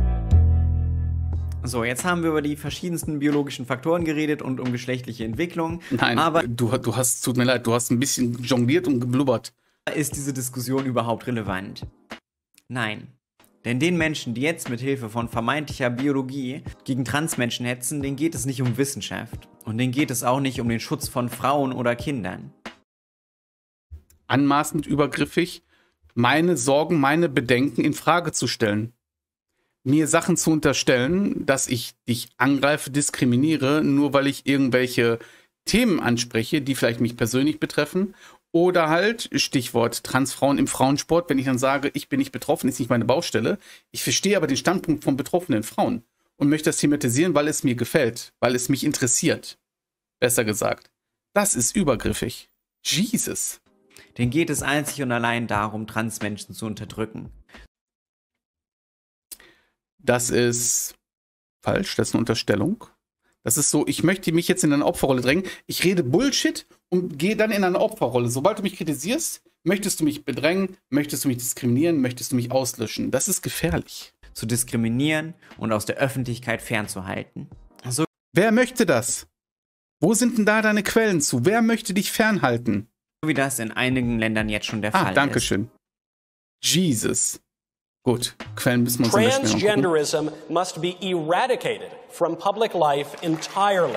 So, jetzt haben wir über die verschiedensten biologischen Faktoren geredet und um geschlechtliche Entwicklung. Nein, aber tut mir leid, du hast ein bisschen jongliert und geblubbert. Ist diese Diskussion überhaupt relevant? Nein. Denn den Menschen, die jetzt mit Hilfe von vermeintlicher Biologie gegen Transmenschen hetzen, denen geht es nicht um Wissenschaft. Und denen geht es auch nicht um den Schutz von Frauen oder Kindern. Anmaßend übergriffig, meine Sorgen, meine Bedenken in Frage zu stellen. Mir Sachen zu unterstellen, dass ich dich angreife, diskriminiere, nur weil ich irgendwelche Themen anspreche, die vielleicht mich persönlich betreffen. Oder halt, Stichwort Transfrauen im Frauensport, wenn ich dann sage, ich bin nicht betroffen, ist nicht meine Baustelle. Ich verstehe aber den Standpunkt von betroffenen Frauen und möchte das thematisieren, weil es mir gefällt, weil es mich interessiert. Besser gesagt. Das ist übergriffig. Jesus. Denen geht es einzig und allein darum, Transmenschen zu unterdrücken. Das ist falsch, das ist eine Unterstellung. Das ist so, ich möchte mich jetzt in eine Opferrolle drängen. Ich rede Bullshit und gehe dann in eine Opferrolle. Sobald du mich kritisierst, möchtest du mich bedrängen, möchtest du mich diskriminieren, möchtest du mich auslöschen. Das ist gefährlich. Zu diskriminieren und aus der Öffentlichkeit fernzuhalten. So. Wer möchte das? Wo sind denn da deine Quellen zu? Wer möchte dich fernhalten? Wie das in einigen Ländern jetzt schon der Fall ist. Dankeschön. Jesus. Gut, Quellen müssen wir uns nicht mehr angucken. Transgenderism must be eradicated from public life entirely.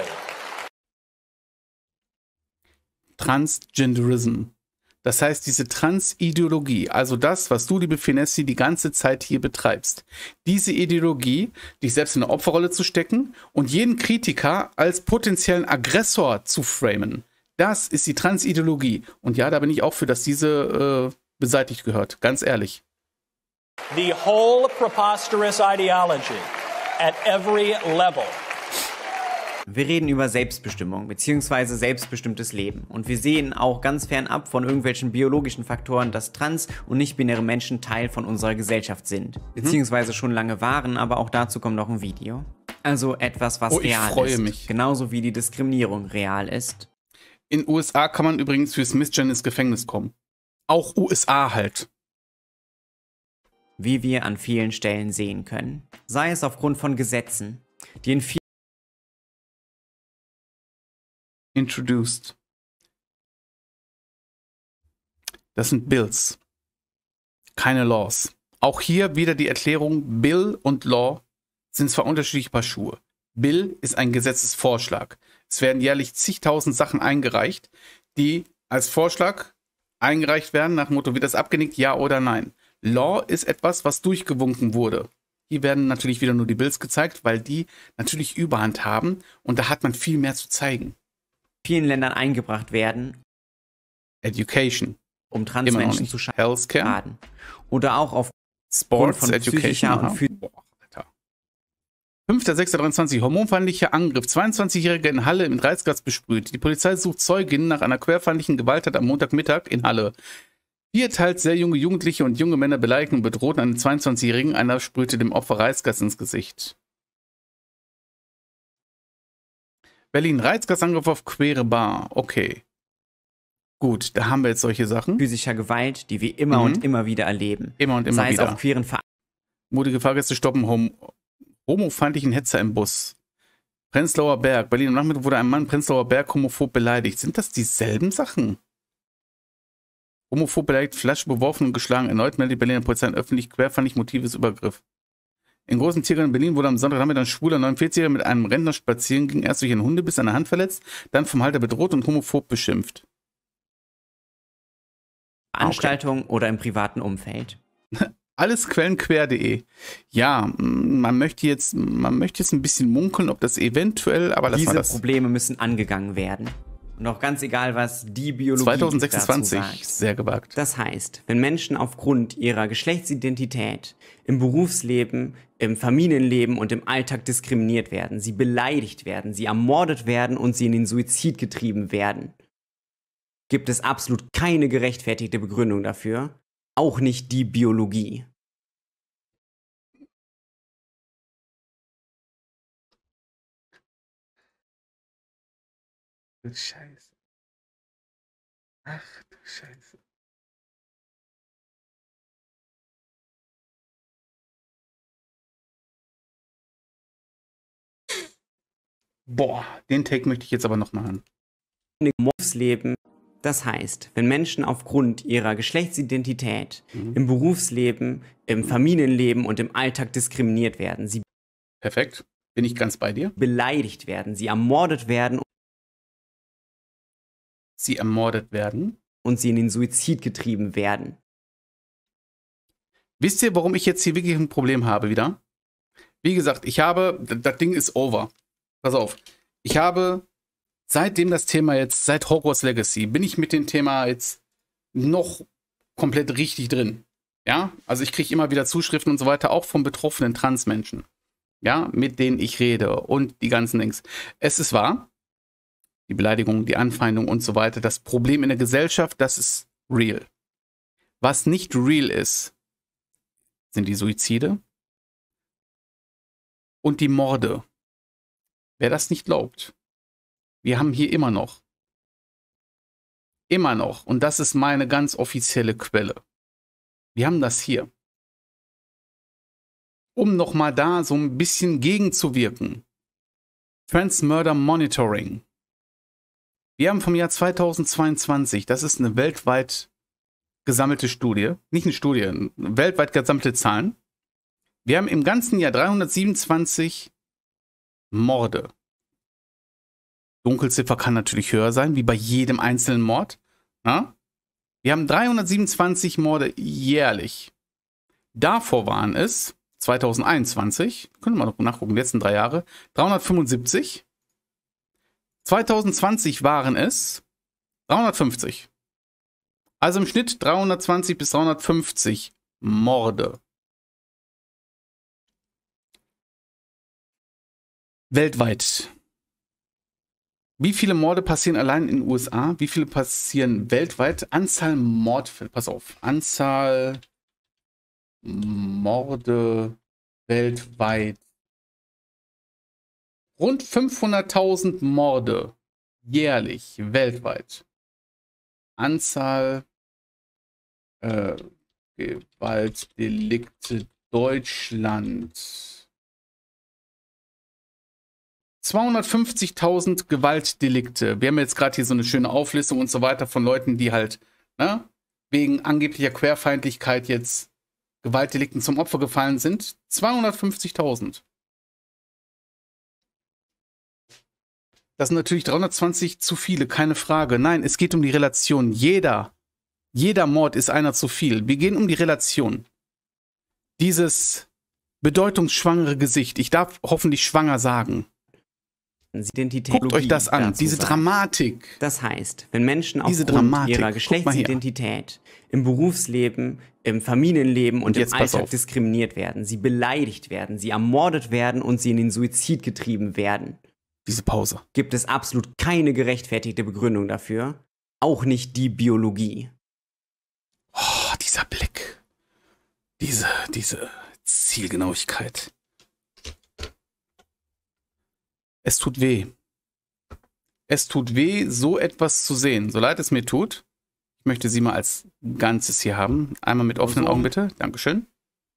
Transgenderism. Das heißt, diese Transideologie, also das, was du, liebe Finessi, die ganze Zeit hier betreibst. Diese Ideologie, dich selbst in eine Opferrolle zu stecken und jeden Kritiker als potenziellen Aggressor zu framen. Das ist die Transideologie. Und ja, da bin ich auch für, dass diese beseitigt gehört. Ganz ehrlich. The whole preposterous ideology at every level. Wir reden über Selbstbestimmung bzw. selbstbestimmtes Leben. Und wir sehen auch ganz fernab von irgendwelchen biologischen Faktoren, dass trans- und nicht-binäre Menschen Teil von unserer Gesellschaft sind. Beziehungsweise schon lange waren, aber auch dazu kommt noch ein Video. Also etwas, was real ist. Ich freue mich. Genauso wie die Diskriminierung real ist. In USA kann man übrigens fürs Missgen ins Gefängnis kommen. Auch USA halt. Wie wir an vielen Stellen sehen können. Sei es aufgrund von Gesetzen, die in vielen introduced. Das sind Bills. Keine Laws. Auch hier wieder die Erklärung, Bill und Law sind zwar unterschiedliche Paar Schuhe. Bill ist ein Gesetzesvorschlag. Es werden jährlich zigtausend Sachen eingereicht, die als Vorschlag eingereicht werden, nach dem Motto, wird das abgenickt, ja oder nein. Law ist etwas, was durchgewunken wurde. Hier werden natürlich wieder nur die Bills gezeigt, weil die natürlich Überhand haben und da hat man viel mehr zu zeigen. Vielen Ländern eingebracht werden. Education. um Immer noch Transmenschen nicht. zu Healthcare, schaden. Oder auch aufgrund Sports, von Education. psychischer und Aha. Boah, Alter. 5.6.23, hormonfeindlicher Angriff. 22-Jährige in Halle mit Reizgas besprüht. Die Polizei sucht Zeuginnen nach einer querfeindlichen Gewalttat am Montagmittag in Halle. 4 teils sehr junge Jugendliche und junge Männer beleidigten und bedrohten einen 22-Jährigen. Einer sprühte dem Opfer Reizgas ins Gesicht. Berlin, Reizgasangriff auf queere Bar. Okay. Gut, da haben wir jetzt solche Sachen. physischer Gewalt, die wir immer und immer wieder erleben. Immer und immer Sei es wieder. auf queeren Veranstaltungen. Mutige Fahrgäste stoppen homofeindlichen Hetzer im Bus. Prenzlauer Berg. Berlin, am Nachmittag wurde ein Mann Prenzlauer Berg homophob beleidigt. Sind das dieselben Sachen? Homophob beleidigt, Flasche beworfen und geschlagen. Erneut meldet die Berliner Polizei öffentlich querfeindlich motives Übergriff. In Großen Tiergarten in Berlin wurde am Sonntag ein schwuler 49-Jähriger mit einem Rentner spazieren, ging erst durch einen Hundebiss an der Hand verletzt, dann vom Halter bedroht und homophob beschimpft. Veranstaltungen oder im privaten Umfeld. Alles quellenquer.de. Ja, man möchte jetzt ein bisschen munkeln, ob das eventuell, aber lass mal Diese das. Probleme müssen angegangen werden. Und auch ganz egal, was die Biologie 2026, dazu sagt. sehr gewagt. Das heißt, wenn Menschen aufgrund ihrer Geschlechtsidentität im Berufsleben, im Familienleben und im Alltag diskriminiert werden, sie beleidigt werden, sie ermordet werden und sie in den Suizid getrieben werden, gibt es absolut keine gerechtfertigte Begründung dafür, auch nicht die Biologie. Du Scheiße. Ach du Scheiße. Boah, den Take möchte ich jetzt aber noch machen. Im Berufsleben, das heißt, wenn Menschen aufgrund ihrer Geschlechtsidentität im Berufsleben, im Familienleben und im Alltag diskriminiert werden, sie Perfekt. Bin ich ganz bei dir. beleidigt werden, sie ermordet werden Sie ermordet werden. und sie in den Suizid getrieben werden. Wisst ihr, warum ich jetzt hier wirklich ein Problem habe wieder? Wie gesagt, das Ding ist over. Pass auf. Ich habe, seitdem das Thema jetzt, seit Hogwarts Legacy, bin ich mit dem Thema jetzt noch komplett richtig drin. Ja, also ich kriege immer wieder Zuschriften und so weiter, auch von betroffenen Transmenschen. Ja, mit denen ich rede und die ganzen Dings. Es ist wahr, die Beleidigung, die Anfeindung und so weiter, das Problem in der Gesellschaft, das ist real. Was nicht real ist, sind die Suizide und die Morde. Wer das nicht glaubt, wir haben hier immer noch, und das ist meine ganz offizielle Quelle, wir haben das hier. Um nochmal da so ein bisschen gegenzuwirken. Trans Murder Monitoring. Wir haben vom Jahr 2022, das ist eine weltweit gesammelte Studie, nicht eine Studie, weltweit gesammelte Zahlen. Wir haben im ganzen Jahr 327 Morde. Dunkelziffer kann natürlich höher sein, wie bei jedem einzelnen Mord. Na? Wir haben 327 Morde jährlich. Davor waren es 2021, können wir mal nachgucken, die letzten 3 Jahre, 375. 2020 waren es 350. Also im Schnitt 320 bis 350 Morde. Weltweit. Wie viele Morde passieren allein in den USA? Wie viele passieren weltweit? Anzahl Mordfälle. Pass auf. Anzahl Morde weltweit. Rund 500.000 Morde jährlich weltweit. Anzahl Gewaltdelikte Deutschland. 250.000 Gewaltdelikte. Wir haben jetzt gerade hier so eine schöne Auflistung und so weiter von Leuten, die halt wegen angeblicher Querfeindlichkeit jetzt Gewaltdelikten zum Opfer gefallen sind. 250.000. Das sind natürlich 320 zu viele, keine Frage. Nein, es geht um die Relation. Jeder Mord ist einer zu viel. Wir gehen um die Relation. Dieses bedeutungsschwangere Gesicht, ich darf hoffentlich schwanger sagen. Identität. Guckt euch das an, dazu diese sagt. Dramatik. Das heißt, wenn Menschen Diese aufgrund Dramatik. ihrer Guck Geschlechtsidentität im Berufsleben, im Familienleben und jetzt im pass Alltag auf. diskriminiert werden, sie beleidigt werden, sie ermordet werden und sie in den Suizid getrieben werden, Diese Pause. gibt es absolut keine gerechtfertigte Begründung dafür, auch nicht die Biologie. Oh, dieser Blick. Diese Zielgenauigkeit. Es tut weh. Es tut weh, so etwas zu sehen. So leid es mir tut. Ich möchte sie mal als Ganzes hier haben. Einmal mit offenen Augen, bitte. Dankeschön.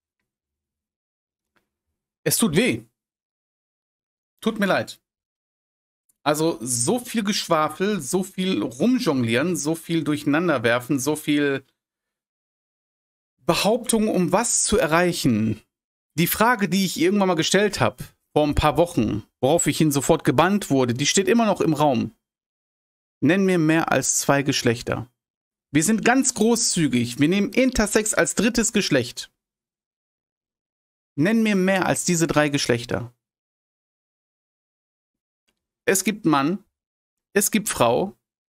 Es tut weh. Tut mir leid. Also so viel Geschwafel, so viel rumjonglieren, so viel durcheinanderwerfen, so viel Behauptungen, um was zu erreichen. Die Frage, die ich irgendwann mal gestellt habe, vor ein paar Wochen, worauf ich hin sofort gebannt wurde, die steht immer noch im Raum. Nenn mir mehr als 2 Geschlechter. Wir sind ganz großzügig. Wir nehmen Intersex als 3. Geschlecht. Nenn mir mehr als diese 3 Geschlechter. Es gibt Mann, es gibt Frau.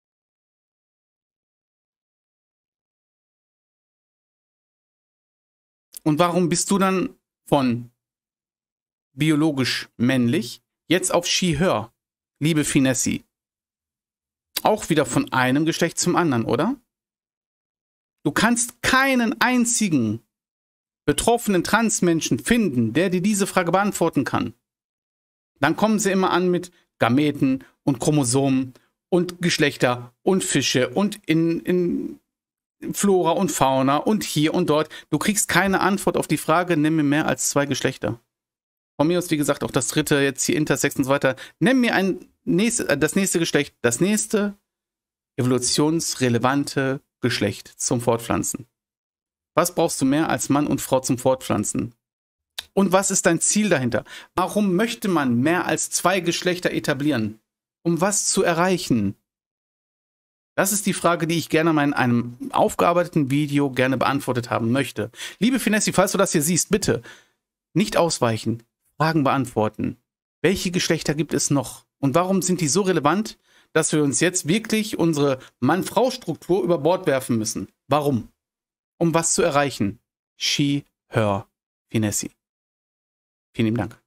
Und warum bist du dann von biologisch männlich jetzt auf she-her, liebe Finessi? Auch wieder von einem Geschlecht zum anderen, oder? Du kannst keinen einzigen betroffenen Transmenschen finden, der dir diese Frage beantworten kann. Dann kommen sie immer an mit Gameten und Chromosomen und Geschlechter und Fische und in Flora und Fauna und hier und dort. Du kriegst keine Antwort auf die Frage, nimm mir mehr als 2 Geschlechter. Von mir aus, wie gesagt, auch das 3. jetzt hier Intersex und so weiter. Nimm mir das nächste Geschlecht, das nächste evolutionsrelevante Geschlecht zum Fortpflanzen. Was brauchst du mehr als Mann und Frau zum Fortpflanzen? Und was ist dein Ziel dahinter? Warum möchte man mehr als 2 Geschlechter etablieren? Um was zu erreichen? Das ist die Frage, die ich gerne mal in einem aufgearbeiteten Video gerne beantwortet haben möchte. Liebe Finessi, falls du das hier siehst, bitte nicht ausweichen, Fragen beantworten. Welche Geschlechter gibt es noch? Und warum sind die so relevant, dass wir uns jetzt wirklich unsere Mann-Frau-Struktur über Bord werfen müssen? Warum? Um was zu erreichen? She, her, Finessi. Vielen lieben Dank.